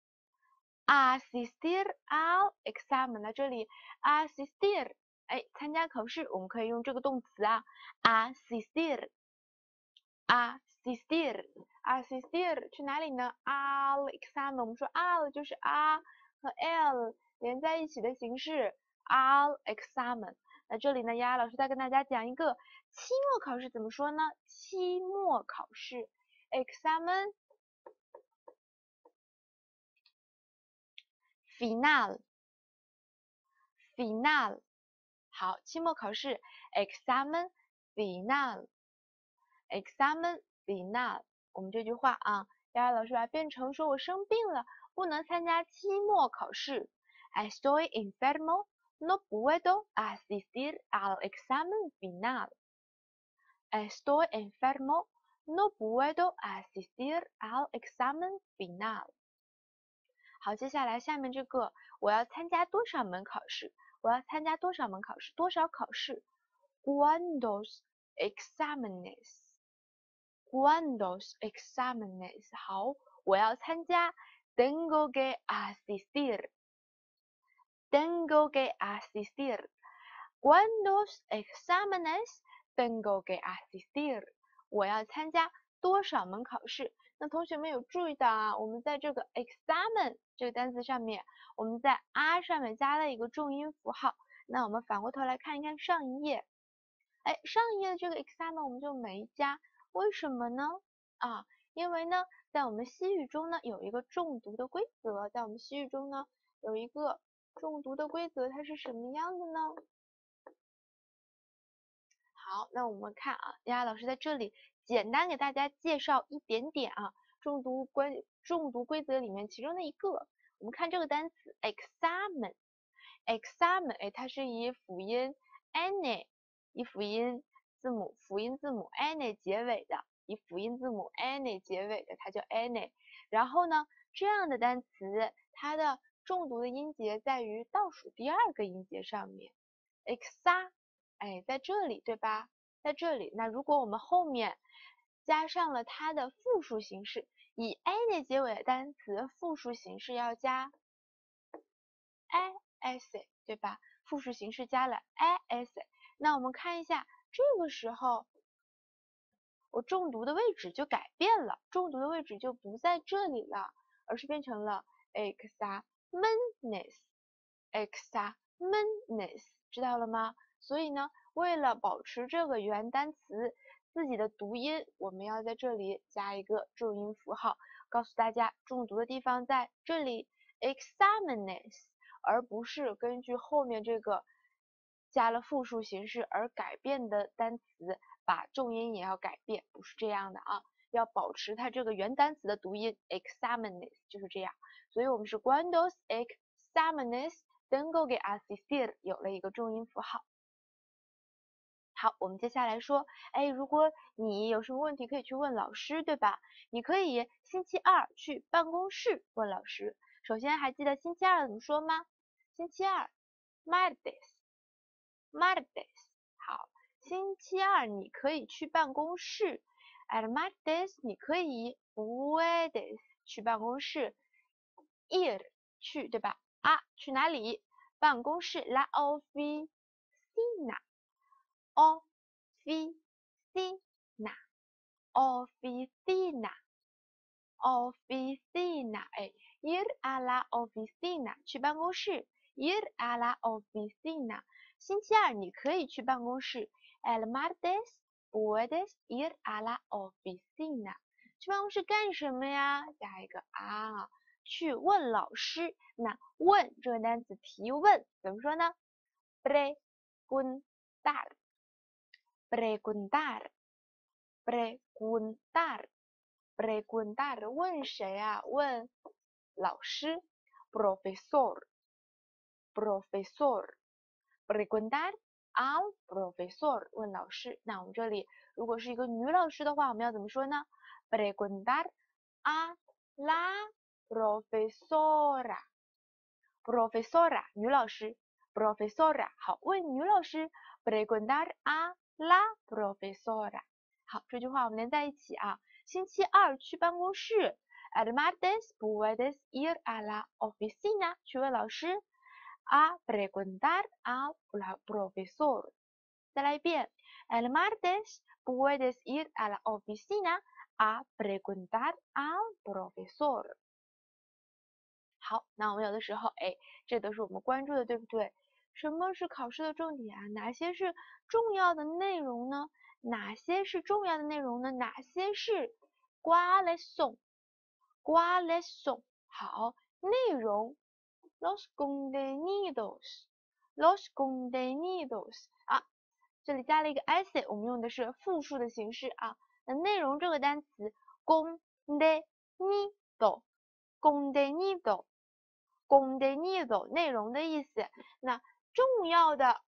那这里 asistir， 参加考试，我们可以用这个动词啊 asistir 去哪里呢 al examen， 我们说 al 就是 r 和 l 连在一起的形式 al examen。 那这里呢，丫丫老师再跟大家讲一个期末考试怎么说呢？期末考试 examen final。 好，期末考试 examen final。 我们这句话啊，丫丫老师把它变成说我生病了，不能参加期末考试 estoy enfermo no puedo asistir al examen final。 estoy enfermo no puedo asistir al examen final。 好，接下来下面这个我要参加多少门考试？多少考试 ？¿Cuántos exámenes？ 好，我要参加 tengo que asistir。 ¿Cuántos exámenes tengo que asistir？ 我要参加多少门考试？那同学们有注意到啊，我们在这个 examen 这个单词上面，我们在 r 上面加了一个重音符号。那我们反过头来看一看上一页，上一页的这个 examen 我们就没加，为什么呢？因为呢，在我们西语中呢有一个重读的规则，它是什么样的呢？好，那我们看啊，丫丫老师在这里简单给大家介绍一点点啊，重读规则里面其中的一个。我们看这个单词 examen， 它是以辅音 ane 以辅音字母 ane 结尾的，它叫 ane。 然后呢，这样的单词它的重读的音节在于倒数第2个音节上面 exa， 哎，在这里对吧？在这里，那如果我们后面加上了它的复数形式，以 a 结尾的单词复数形式要加 s， 对吧？复数形式加了 s， 那我们看一下，这个时候我重读的位置就改变了，重读的位置就不在这里了，而是变成了 examenes，examenes，知道了吗？所以呢，为了保持这个原单词自己的读音，我们要在这里加一个重音符号，告诉大家重读的地方在这里 examenes， 而不是根据后面这个加了复数形式而改变的单词，把重音也要改变，不是这样的啊，要保持它这个原单词的读音 examenes 就是这样。所以我们是 cuando examenes tengo que asistir 有了一个重音符号。好，我们接下来说，哎，如果你有什么问题可以去问老师，对吧？你可以星期2去办公室问老师。首先还记得星期2怎么说吗？星期2 martes，martes。好，星期2你可以去办公室 el martes 你可以 puedes 去办公室 ir 去，对吧？啊，去哪里？办公室 la oficina，oficina，oficina，oficina，哎 ，ir a la oficina 去办公室 ，ir a la oficina。星期2你可以去办公室 el martes puedes ir a la oficina。去办公室干什么呀？加一个啊，去问老师。那问这个单词提问怎么说呢？preguntar，preguntar，preguntar，preguntar，问谁啊？问老师 ，profesor，profesor，preguntar al profesor， 问老师。那我们这里如果是一个女老师的话，我们要怎么说呢？preguntar a la profesora，profesora，女老师 ，profesora， 好，问女老师 preguntar a la profesora。好，这句话我们连在一起啊。星期2去办公室 el martes puedes ir a la oficina 去问老师 a preguntar a la profesor。再来一遍 el martes puedes ir a la oficina a preguntar al profesor。好，那我们有的时候，哎，这都是我们关注的，对不对？什么是考试的重点啊？哪些是重要的内容呢？哪些是重要的内容呢？哪些是 cuáles son？cuáles son？好，内容 los contenidos，los contenidos 啊，这里加了一个 s， 我们用的是复数的形式啊。那内容这个单词 contenido，contenido，contenido 内容的意思。那重要的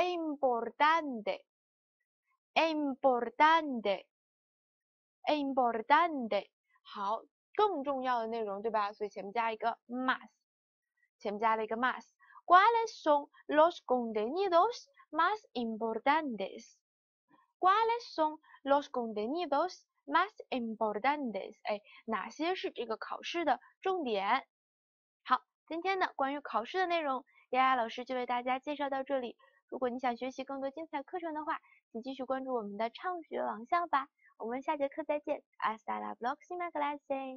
importante，importante，importante，好，更重要的内容，对吧？所以前面加一个 más， 前面加了一个 más。¿Cuáles son los contenidos más importantes？¿Cuáles son los contenidos más importantes？ 哎，哪些是这个考试的重点？好，今天呢关于考试的内容，丫丫老师就为大家介绍到这里。如果你想学习更多精彩课程的话，请继续关注我们的畅学网校吧。我们下节课再见。Hasta la próxima clase.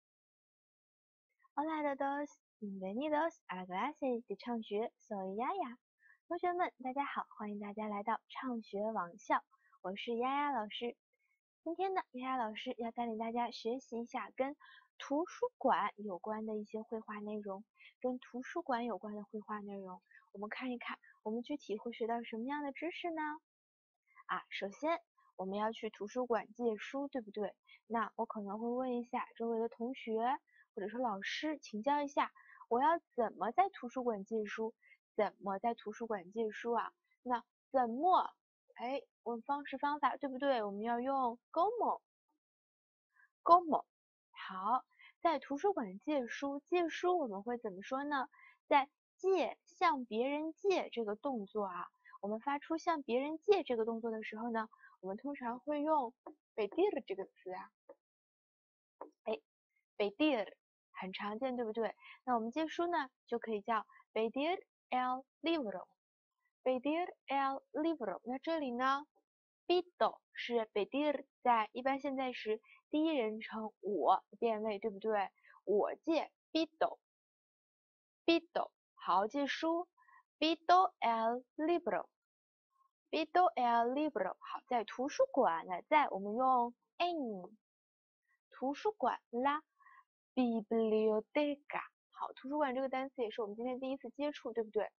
Hola a todos, bienvenidos a la clase de 畅学 Soy Yaya。同学们，大家好，欢迎大家来到畅学网校，我是丫丫老师。今天呢，丫丫老师要带领大家学习一下跟图书馆有关的一些绘画内容。跟图书馆有关的绘画内容，我们看一看，我们具体会学到什么样的知识呢？首先我们要去图书馆借书，对不对？那我可能会问一下周围的同学，或者说老师，请教一下，我要怎么在图书馆借书？怎么在图书馆借书啊？那怎么？哎，问方式方法，对不对？我们要用 cómo。好， 在图书馆借书，借书我们会怎么说呢？在借向别人借这个动作啊，我们发出向别人借这个动作的时候呢，我们通常会用 pedir 这个词啊。pedir 很常见，对不对？那我们借书呢，就可以叫 pedir el libro。pedir el libro。那这里呢 pido 是 pedir 在一般现在时第一人称我变位，对不对？我借 pido。好，借书 pido el libro。pido el libro。好，在图书馆呢，在我们用 en 图书馆啦。biblioteca。好，图书馆这个单词也是我们今天第一次接触，对不对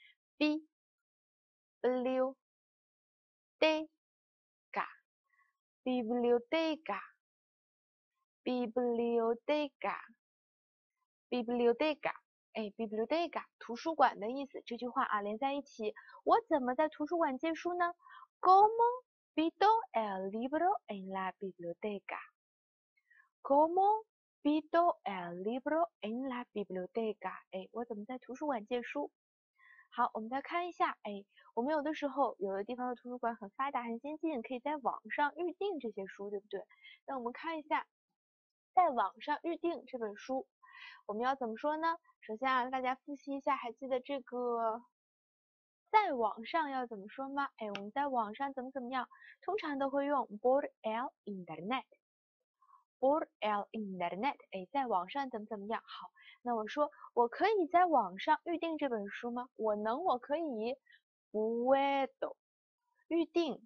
？biblioteca。biblioteca。biblioteca。biblioteca。哎，biblioteca 图书馆的意思，这句话啊连在一起，我怎么在图书馆借书呢 ？Como pido el libro en la biblioteca？Como pido el libro en la biblioteca？ 哎，我怎么在图书馆借书？好，我们再看一下，哎，我们有的时候有的地方的图书馆很发达、很先进，可以在网上预订这些书，对不对？那我们看一下，在网上预订这本书，我们要怎么说呢？首先啊，大家复习一下，还记得这个在网上要怎么说吗？哎，我们在网上怎么样？通常都会用 por el internet。por el internet。哎，在网上怎么样？好，那我说我可以在网上预订这本书吗？我可以 puedo 预订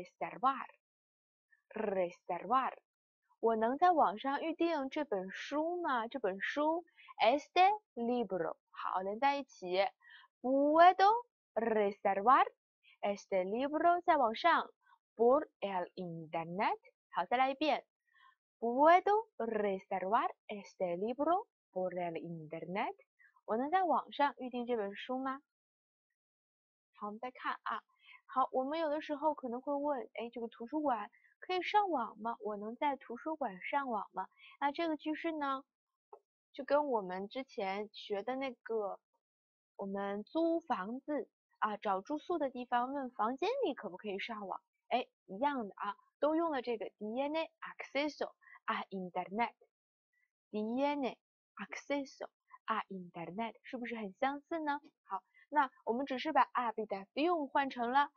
reservar。我能在网上预订这本书吗？这本书 este libro。好，连在一起 puedo reservar este libro 在网上 por el internet。好，再来一遍 puedo reservar este libro por el internet。我能在网上预订这本书吗？好，我们再看啊。好，我们有的时候可能会问，哎，这个图书馆可以上网吗？我能在图书馆上网吗？那这个句式呢，就跟我们之前学的那个，我们租房子啊，找住宿的地方问房间里可不可以上网，哎，一样的啊，都用了这个 tiene acceso a internet。tiene acceso a internet 是不是很相似呢？好。那我们只是把 habitación 换成了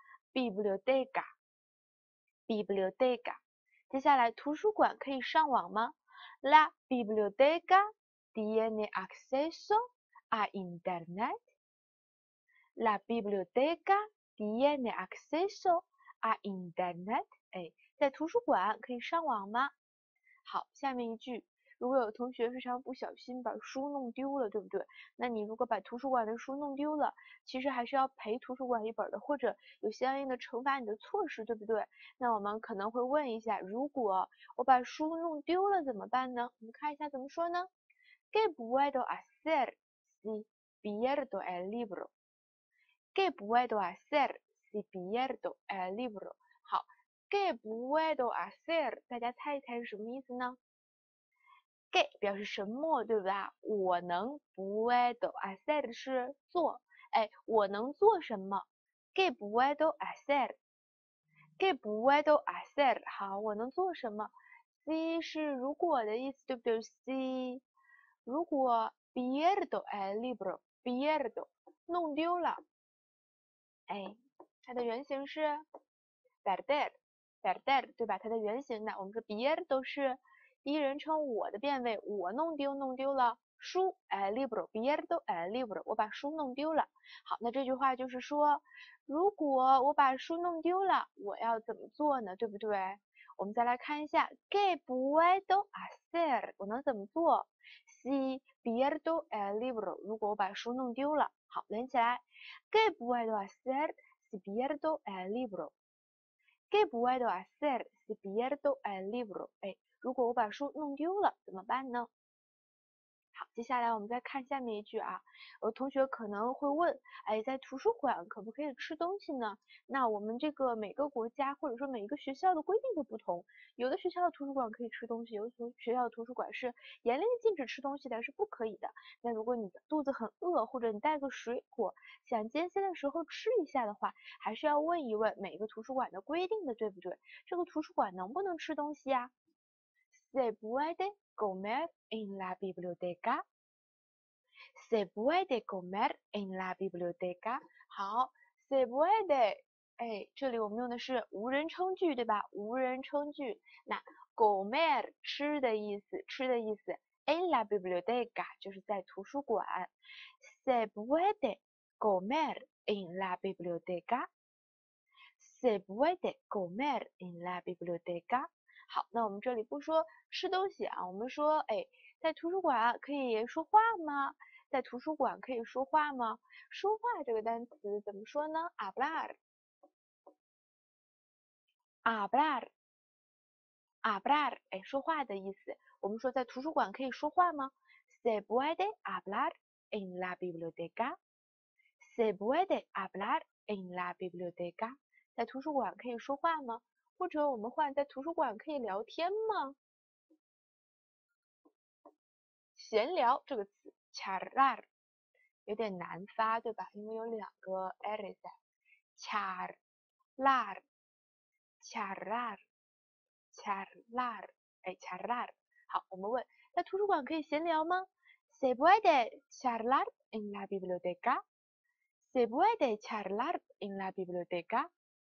biblioteca。biblioteca。接下来，图书馆可以上网吗 ？La biblioteca tiene acceso a internet。La biblioteca tiene acceso a internet。哎，在图书馆可以上网吗？好，下面一句。如果有同学非常不小心把书弄丢了，对不对？那你如果把图书馆的书弄丢了，其实还是要赔图书馆一本的，或者有相应的惩罚你的措施，对不对？那我们可能会问一下，如果我把书弄丢了怎么办呢？我们看一下怎么说呢 ？¿Qué puedo hacer si pierdo el libro？¿Qué puedo hacer si pierdo el libro？ 好 ，¿Qué puedo hacer？ 大家猜一猜是什么意思呢？que 表示什么，对吧？我能 puedo hacer 是做，哎，我能做什么？que puedo hacer？que puedo hacer？好，我能做什么？si 是如果的意思，对不对？si 如果 pierdo el libro，pierdo 弄丢了，哎，它的原型是 perder，perder 对吧？它的原型呢，我们说 pierdo 是第一人称我的变位，我弄丢了书，el libro，pierdo el libro，我把书弄丢了。好，那这句话就是说，如果我把书弄丢了，我要怎么做呢？对不对？我们再来看一下 ¿qué puedo hacer？ 我能怎么做 ？si pierdo el libro， 如果我把书弄丢了，好，连起来 ¿qué puedo hacer si pierdo el libro？¿Qué puedo hacer si pierdo el libro？ 哎，如果我把书弄丢了怎么办呢？ 好，接下来我们再看下面一句啊，同学可能会问，哎，在图书馆可不可以吃东西呢？那我们这个每个国家或者说每一个学校的规定都不同，有的学校的图书馆可以吃东西，有的学校的图书馆是严令禁止吃东西的，是不可以的。那如果你肚子很饿，或者你带个水果，想间歇的时候吃一下的话，还是要问一问每个图书馆的规定的，对不对？这个图书馆能不能吃东西呀？Se puede comer en la biblioteca? Se puede comer en la biblioteca? 好，se puede，哎，这里我们用的是无人称句，对吧？无人称句。那 comer 吃的意思，吃的意思。en la biblioteca 就是在图书馆。Se puede comer en la biblioteca? Se puede comer en la biblioteca? 好，那我们这里不说吃东西啊，我们说，哎，在图书馆可以说话吗？在图书馆可以说话吗？说话这个单词怎么说呢？hablar，hablar，hablar，哎，说话的意思。我们说在图书馆可以说话吗？Se puede hablar en la biblioteca? Se puede hablar en la biblioteca? 在图书馆可以说话吗？或者我们换在图书馆可以聊天吗？闲聊这个词 charlar 有点难发，对吧？因为有两个 r 在 charlar charlar charlar， 哎 charlar。好，我们问，在图书馆可以闲聊吗？Se puede charlar en la biblioteca? Se puede charlar en la biblioteca?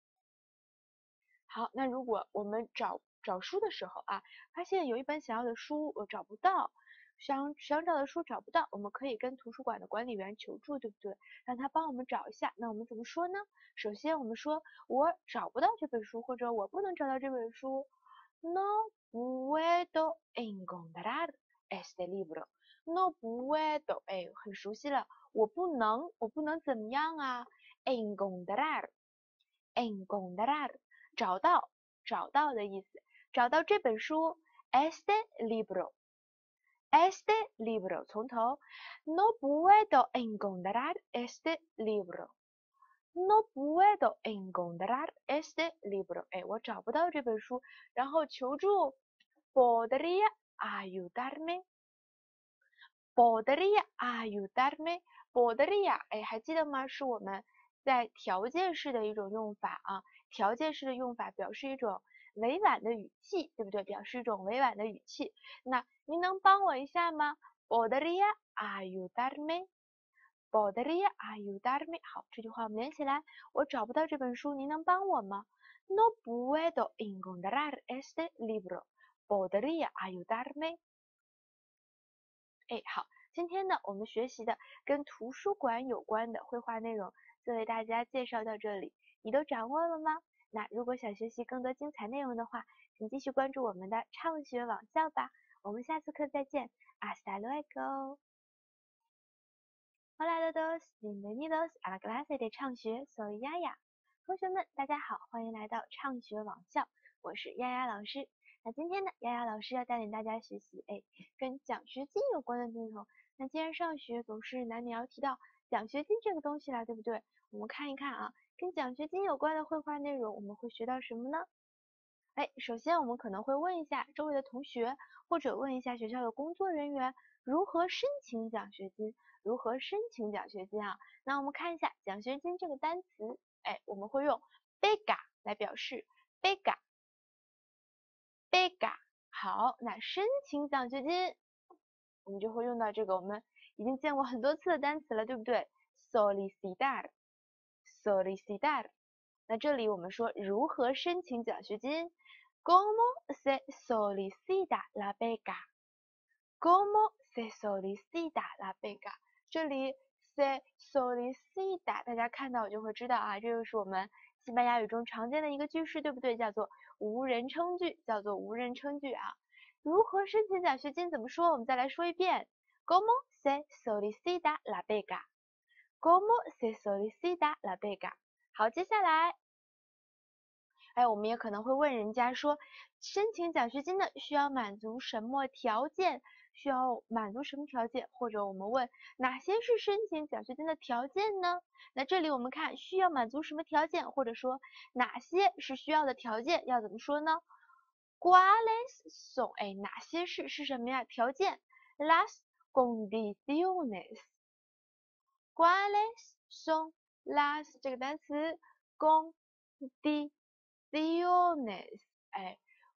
好，那如果我们找书的时候啊，发现有一本想要的书找不到，想找的书找不到，我们可以跟图书馆的管理员求助，对不对？让他帮我们找一下。那我们怎么说呢？首先我们说我找不到这本书，或者我不能找到这本书。No puedo encontrar este libro. No puedo， 哎，很熟悉了。我不能怎么样啊？encontrar，找到的意思，找到这本书 este libro，este libro， 从头 no puedo encontrar este libro，no puedo encontrar este libro， 哎，我找不到这本书，然后求助 podría ayudarme，podría ayudarme，podría， 哎，还记得吗？是我们在条件式的一种用法啊，条件式的用法表示一种委婉的语气，对不对？表示一种委婉的语气。那您能帮我一下吗？podría ayudarme，podría ayudarme。好，这句话我们连起来。我找不到这本书，您能帮我吗？No puedo encontrar este libro，podría ayudarme。哎，好，今天呢，我们学习的跟图书馆有关的绘画内容就为大家介绍到这里，你都掌握了吗？那如果想学习更多精彩内容的话，请继续关注我们的畅学网校吧。我们下次课再见，Hasta luego。Hola a todos, bienvenidos a la clase de 畅学，soy Yaya。同学们，大家好，欢迎来到畅学网校，我是丫丫老师。那今天呢，丫丫老师要带领大家学习，跟奖学金有关的内容。那既然上学总是难免要提到奖学金这个东西啦，对不对？我们看一看啊，跟奖学金有关的绘画内容，我们会学到什么呢？首先我们可能会问一下周围的同学，或者问一下学校的工作人员，如何申请奖学金？如何申请奖学金啊？那我们看一下奖学金这个单词，我们会用 beca 来表示 beca。好，那申请奖学金，我们就会用到这个我们已经见过很多次的单词了，对不对 ？solicitar。那这里我们说如何申请奖学金 ？Cómo se solicita la beca？Cómo se solicita la beca？这里 se solicita， 大家看到就会知道啊，这就是我们西班牙语中常见的一个句式，对不对？叫做无人称句，啊。如何申请奖学金怎么说？我们再来说一遍 ，Cómo se solicita la beca？Cómo se solicita la beca？好，接下来，我们也可能会问人家说，申请奖学金呢需要满足什么条件？ 需要满足什么条件，或者我们问哪些是申请奖学金的条件呢？那这里我们看需要满足什么条件，或者说哪些是需要的条件，要怎么说呢？¿Cuáles son？ 哎，哪些是什么呀？条件 las condiciones。¿Cuáles son las 这个单词 condiciones？ 哎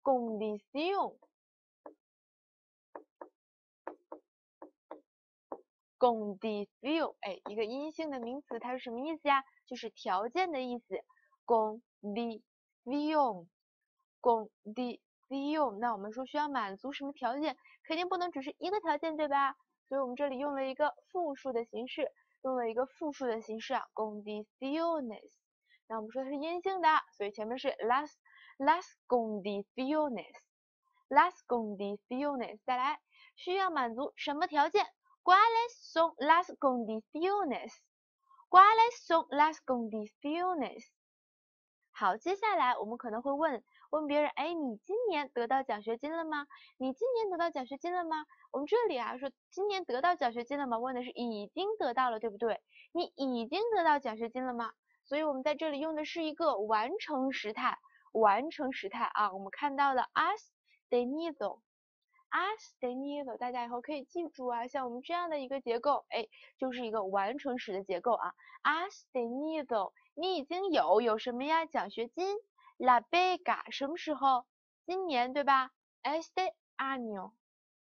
，condición。condición， 哎，一个阴性的名词，它是什么意思呀？就是条件的意思。condición，condición。那我们说需要满足什么条件，肯定不能只是一个条件，对吧？所以我们这里用了一个复数的形式，啊 condiciones。那我们说它是阴性的，所以前面是 las condiciones。las condiciones。再来，需要满足什么条件？¿Cuáles son las condiciones？ ¿Cuáles son las condiciones？ 好，接下来我们可能会问别人，哎，你今年得到奖学金了吗？你今年得到奖学金了吗？我们这里啊说今年得到奖学金了吗？问的是已经得到了，对不对？你已经得到奖学金了吗？所以我们在这里用的是一个完成时态，啊。我们看到了 has tenido。has tenido， 大家以后可以记住啊，像我们这样的一个结构，哎，就是一个完成时的结构啊。has tenido， 你已经有什么呀？奖学金 la beca， 什么时候？今年对吧 ？este año，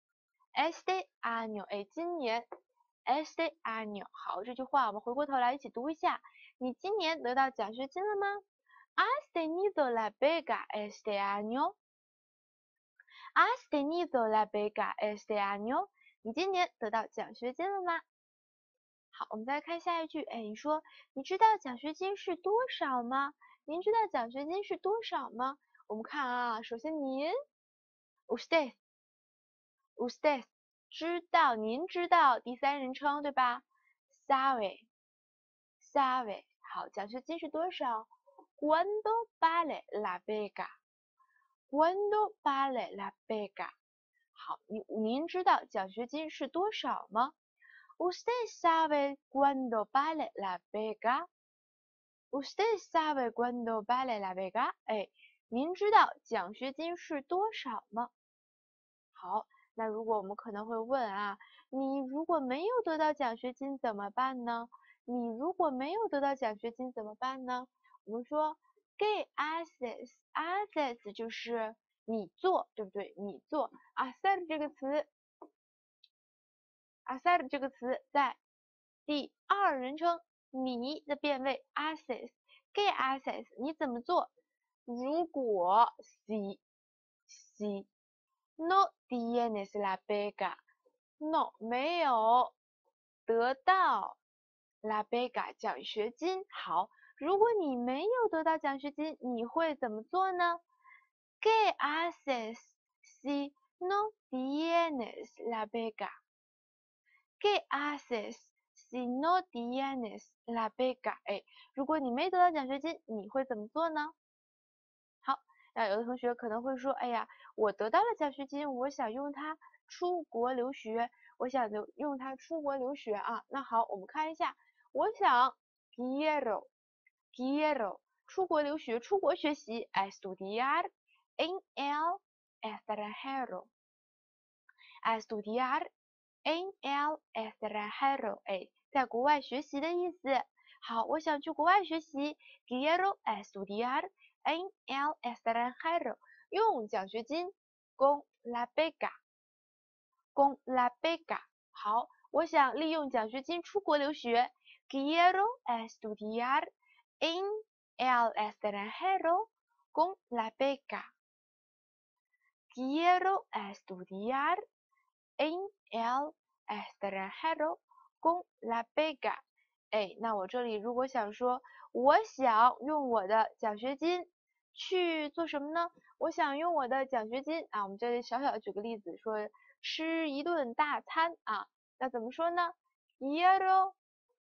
哎，今年 este año。好，这句话我们回过头来一起读一下。你今年得到奖学金了吗？ has tenido la beca este año。¿Has tenido la beca este año？ 你今年得到奖学金了吗？好，我们再看下一句，哎，你说你知道奖学金是多少吗？您知道奖学金是多少吗？我们看啊，首先您 usted 知道，您知道，第三人称对吧 sabe。好，奖学金是多少 ？¿Cuánto vale la beca？¿Cuánto vale la beca？好，您知道奖学金是多少吗？¿Usted sabe cuánto vale la beca? ¿Usted sabe cuánto vale la beca? 哎，您知道奖学金是多少吗？好，那如果我们可能会问啊，你如果没有得到奖学金怎么办呢？你如果没有得到奖学金怎么办呢？我们说 ¿qué haces？haces 就是你做，对不对？你做 hacer 这个词 hacer 这个词在第二人称你的变位 haces。¿qué haces？ 你怎么做？如果 si no tienes la beca，no 没有得到 la beca 奖学金。好，如果你没有得到奖学金，你会怎么做呢？¿Qué haces si no tienes la beca？¿Qué haces si no tienes la beca？ 哎，如果你没得到奖学金，你会怎么做呢？好，那有的同学可能会说，哎呀，我得到了奖学金，我想用它出国留学，用它出国留学啊。那好，我们看一下，我想 quiero 出国留学，出国学习，estudiar en el extranjero。estudiar en el extranjero， 哎，在国外学习的意思。好，我想去国外学习，quiero estudiar en el extranjero， 用奖学金 con la beca。con la beca。好，我想利用奖学金出国留学，quiero estudiar en el extranjero con la beca。quiero estudiar en el extranjero con la beca。哎，那我这里如果想说，我想用我的奖学金去做什么呢？我想用我的奖学金啊，我们这里小小的举个例子，说吃一顿大餐啊，那怎么说呢 ？Quiero，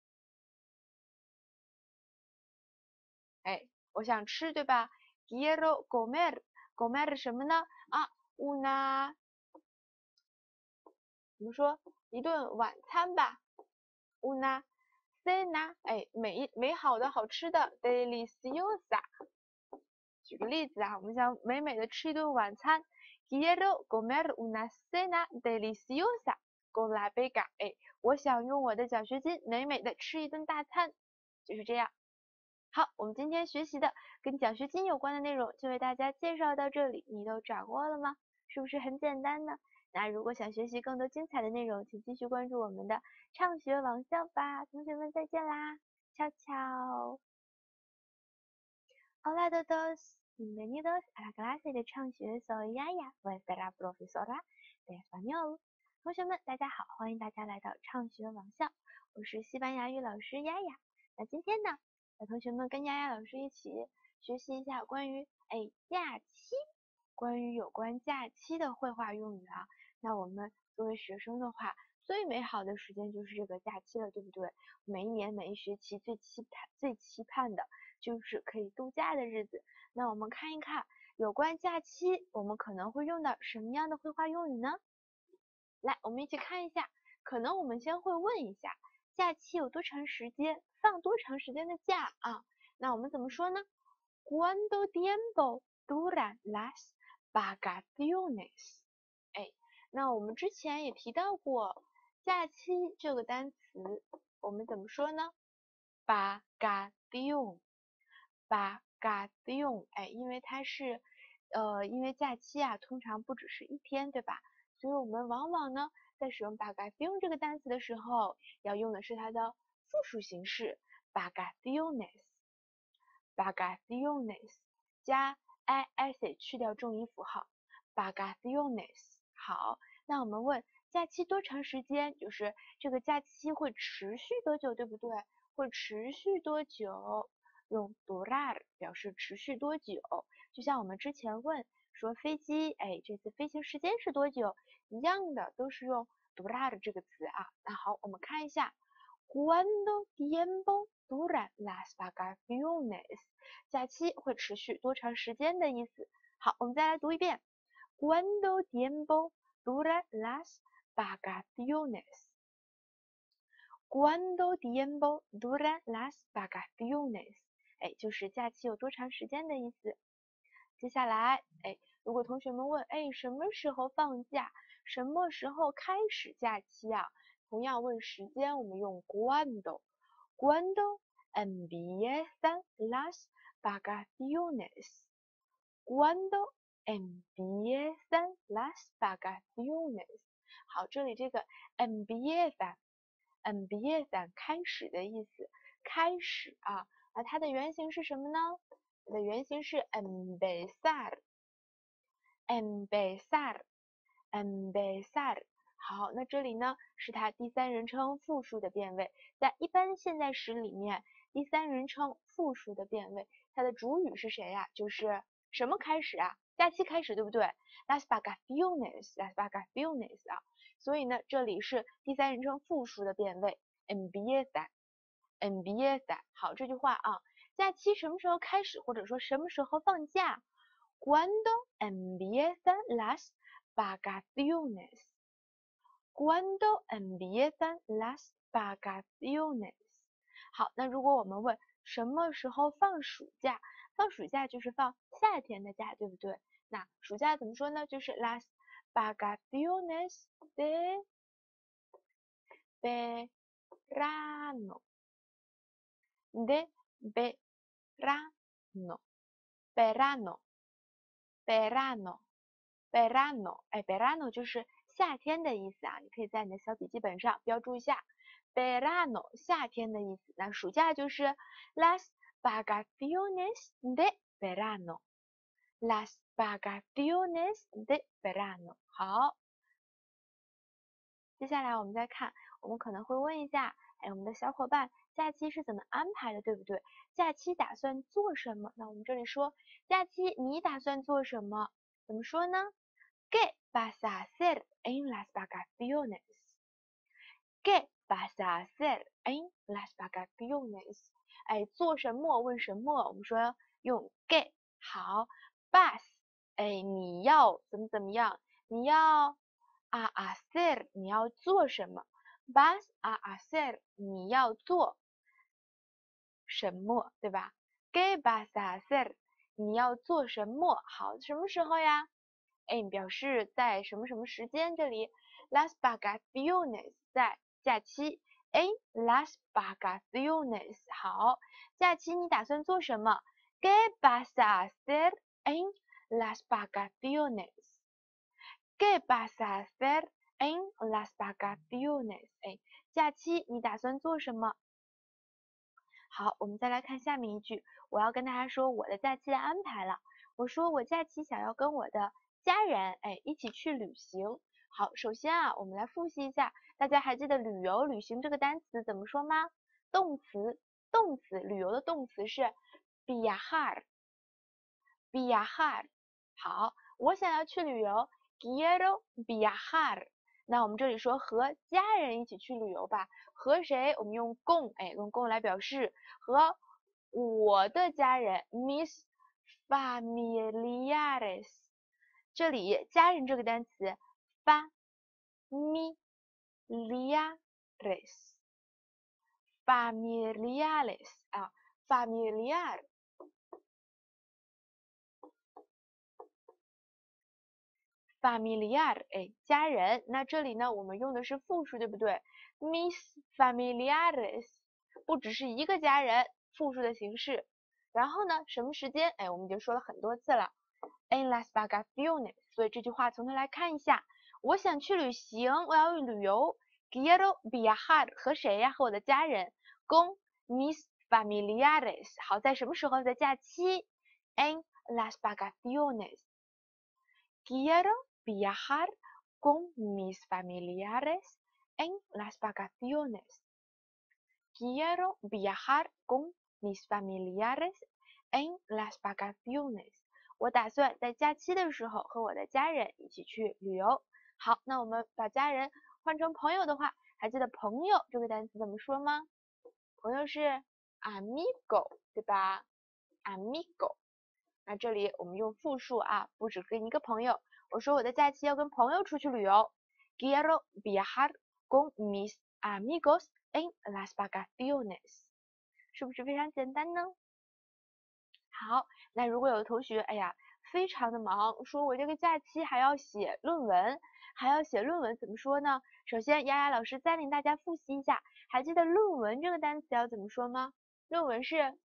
哎，我想吃，对吧 ？Quiero comer 什么呢？啊，una 我们说一顿晚餐吧，una cena，美好的好吃的 deliciosa。举个例子啊，我们想美美的吃一顿晚餐 quiero comer una cena deliciosa con la beca。我想用我的奖学金美美的吃一顿大餐，就是这样。好，我们今天学习的跟奖学金有关的内容就为大家介绍到这里，你都掌握了吗？是不是很简单呢？那如果想学习更多精彩的内容，请继续关注我们的畅学网校吧。同学们再见啦，悄悄。Hola a todos, bienvenidos a la clase de 畅学 Soy Yaya, vuestra profesora de español。同学们，大家好，欢迎大家来到畅学网校，我是西班牙语老师丫丫。那今天呢，小同学们跟丫丫老师一起学习一下关于假期，关于有关假期的绘画用语啊。那我们作为学生的话，最美好的时间就是这个假期了，对不对？每一年每一学期最期盼的就是可以度假的日子。那我们看一看有关假期，我们可能会用到什么样的绘画用语呢？来，我们一起看一下。可能我们先会问一下，假期有多长时间？放多长时间的假啊？那我们怎么说呢 ？¿Cuánto tiempo duran las vacaciones？ 那我们之前也提到过，假期这个单词，我们怎么说呢 ？vacación，vacación，因为它是，因为假期啊，通常不只是一天，对吧？所以我们往往呢，在使用 vacación 这个单词的时候，要用的是它的复数形式 vacaciones，vacaciones，加 is 去掉重音符号 vacaciones。好，那我们问假期多长时间？就是这个假期会持续多久，对不对？会持续多久？用 durar 表示持续多久。就像我们之前问说飞机，这次飞行时间是多久？一样的，都是用 durar 这个词啊。那好，我们看一下 ¿Cuánto tiempo duran las vacaciones？ 假期会持续多长时间的意思。好，我们再来读一遍。¿Cuánto tiempo duran las vacaciones? ¿Cuánto tiempo duran las vacaciones? 就是假期有多长时间的意思。接下来，如果同学们问，什么时候放假？什么时候开始假期啊？同样问时间，我们用 ¿Cuándo empiezan las vacaciones？¿Cuándo empiezan las vacaciones？ 好，这里这个 empiezan 开始的意思，开始啊，那它的原型是什么呢？它的原型是 empezar。好，那这里呢是它第三人称复数的变位，在一般现在时里面，第三人称复数的变位，它的主语是谁呀？就是什么开始啊？假期开始，对不对 ？Las vacaciones 啊，所以呢，这里是第三人称复数的变位 empieza。好，这句话啊，假期什么时候开始，或者说什么时候放假 ？¿Cuándo empiezan las vacaciones？¿Cuándo empiezan las vacaciones？ 好，那如果我们问什么时候放暑假，放暑假就是放夏天的假，对不对？那暑假怎么说呢？就是 las vacaciones de verano。de verano，verano，verano，verano，verano，就是夏天的意思啊，你可以在你的小笔记本上标注一下 verano， 夏天的意思。那暑假就是 las vacaciones de verano，las vacaciones de verano。好，接下来我们再看，我们可能会问一下，我们的小伙伴假期是怎么安排的，对不对？假期打算做什么？那我们这里说，假期你打算做什么？怎么说呢 ？¿Qué vas a hacer en las vacaciones？¿Qué vas a hacer en las vacaciones？ 做什么？问什么？我们说用 ¿qué？ 好 ，vas，你要怎么样？你要 a hacer 你要做什么 ？vas a hacer 你要做什么，对吧？¿Qué vas a hacer 你要做什么？好，什么时候呀？en 表示在什么什么时间，这里 las vacaciones 在假期 en las vacaciones 好，假期你打算做什么？¿Qué vas a hacer en las vacaciones？¿Qué vas a hacer en las vacaciones？哎，假期你打算做什么？好，我们再来看下面一句，我要跟大家说我的假期的安排了。我说我假期想要跟我的家人，一起去旅行。好，首先啊，我们来复习一下，大家还记得旅游、旅行这个单词怎么说吗？动词，旅游的动词是 viajar。好，我想要去旅游 quiero viajar。那我们这里说和家人一起去旅游吧，和谁？我们用con，用con来表示和我的家人 mis familiares。这里家人这个单词 familiares，familiares 啊 familiar。familiar，家人，那这里呢，我们用的是复数，对不对 ？mis familiares，不只是一个家人，复数的形式。然后呢，什么时间？我们已经说了很多次了 en las vacaciones，所以这句话从头来看一下。我想去旅行，我要旅游 quiero viajar，和谁呀？和我的家人 con mis familiares。好，在什么时候？在假期 en las vacaciones。quiero viajar con mis familiares en las vacaciones. Quiero viajar con mis familiares en las vacaciones. 我打算在假期的时候和我的家人一起去旅游。好，那我们把家人换成朋友的话，还记得朋友这个单词怎么说吗？朋友是 amigo， 对吧 ？amigo。那这里我们用复数啊，不只跟一个朋友。我说我的假期要跟朋友出去旅游 ，quiero viajar con mis amigos en las vacaciones， 是不是非常简单呢？好，那如果有的同学，哎呀，非常的忙，说我这个假期还要写论文，怎么说呢？首先，丫丫老师再领大家复习一下，还记得论文这个单词要怎么说吗？论文是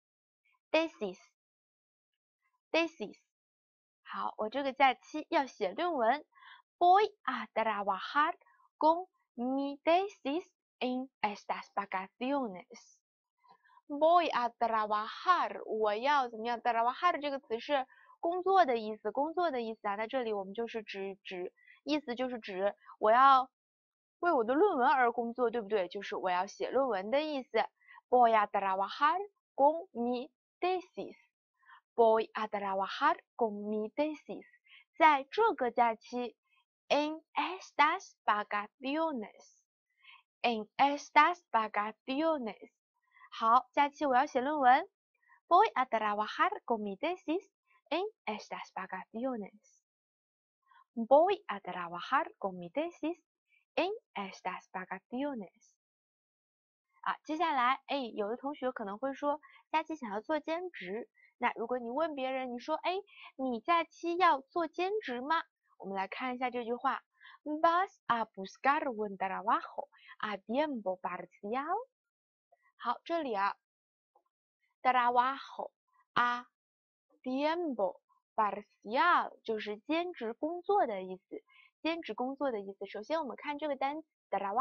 thesis。好，我这个假期要写论文。Voy a trabajar con mi tesis en estas vacaciones. Voy a trabajar， 我要怎么样 ？trabajar 这个词是工作的意思，啊。那这里我们就是意思就是指我要为我的论文而工作，对不对？就是我要写论文的意思。Voy a trabajar con mi tesis。Voy a trabajar con mi tesis。在这个假期 en estas vacaciones。en estas vacaciones。好，假期我要写论文。Voy a trabajar con mi tesis en estas vacaciones。Voy a trabajar con mi tesis en estas vacaciones。啊，接下来，有的同学可能会说，假期想要做兼职。那如果你问别人，你说，你假期要做兼职吗？我们来看一下这句话 ，Vas a buscar un trabajo a tiempo parcial。好，这里啊 ，trabajo a tiempo parcial 就是兼职工作的意思。首先我们看这个单词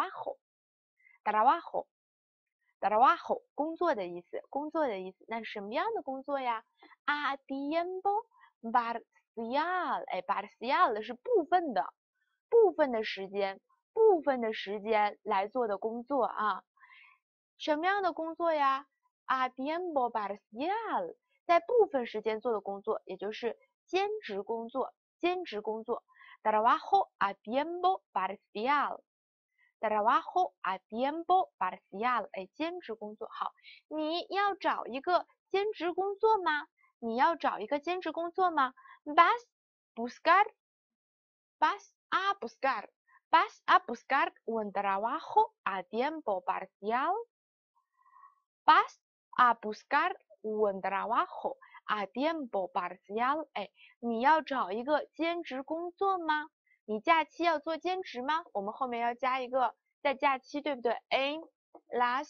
trabajo。trabajo 工作的意思，那什么样的工作呀 ？a tiempo parcial， parcial 是部分的时间来做的工作啊。什么样的工作呀 ？a tiempo parcial， 在部分时间做的工作，也就是兼职工作。trabajo a tiempo parcial。trabajo a tiempo parcial， 兼职工作。好，你要找一个兼职工作吗？vas buscar a buscar. Vas a buscar un trabajo a tiempo parcial. Vas a buscar un trabajo a tiempo parcial. 哎，你要找一个兼职工作吗？你假期要做兼职吗？我们后面要加一个在假期，对不对？En las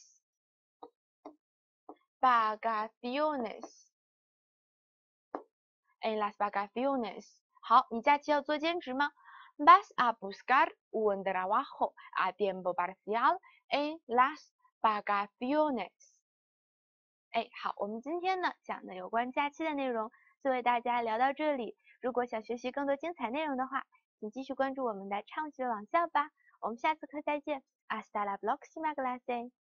vacaciones. En las vacaciones. 好，你假期要做兼职吗？Vas a buscar un trabajo a tiempo parcial en las vacaciones. 哎，好，我们今天呢讲的有关假期的内容就为大家聊到这里。如果想学习更多精彩内容的话，请继续关注我们的畅学网校吧。我们下次课再见，Hasta la próxima clase。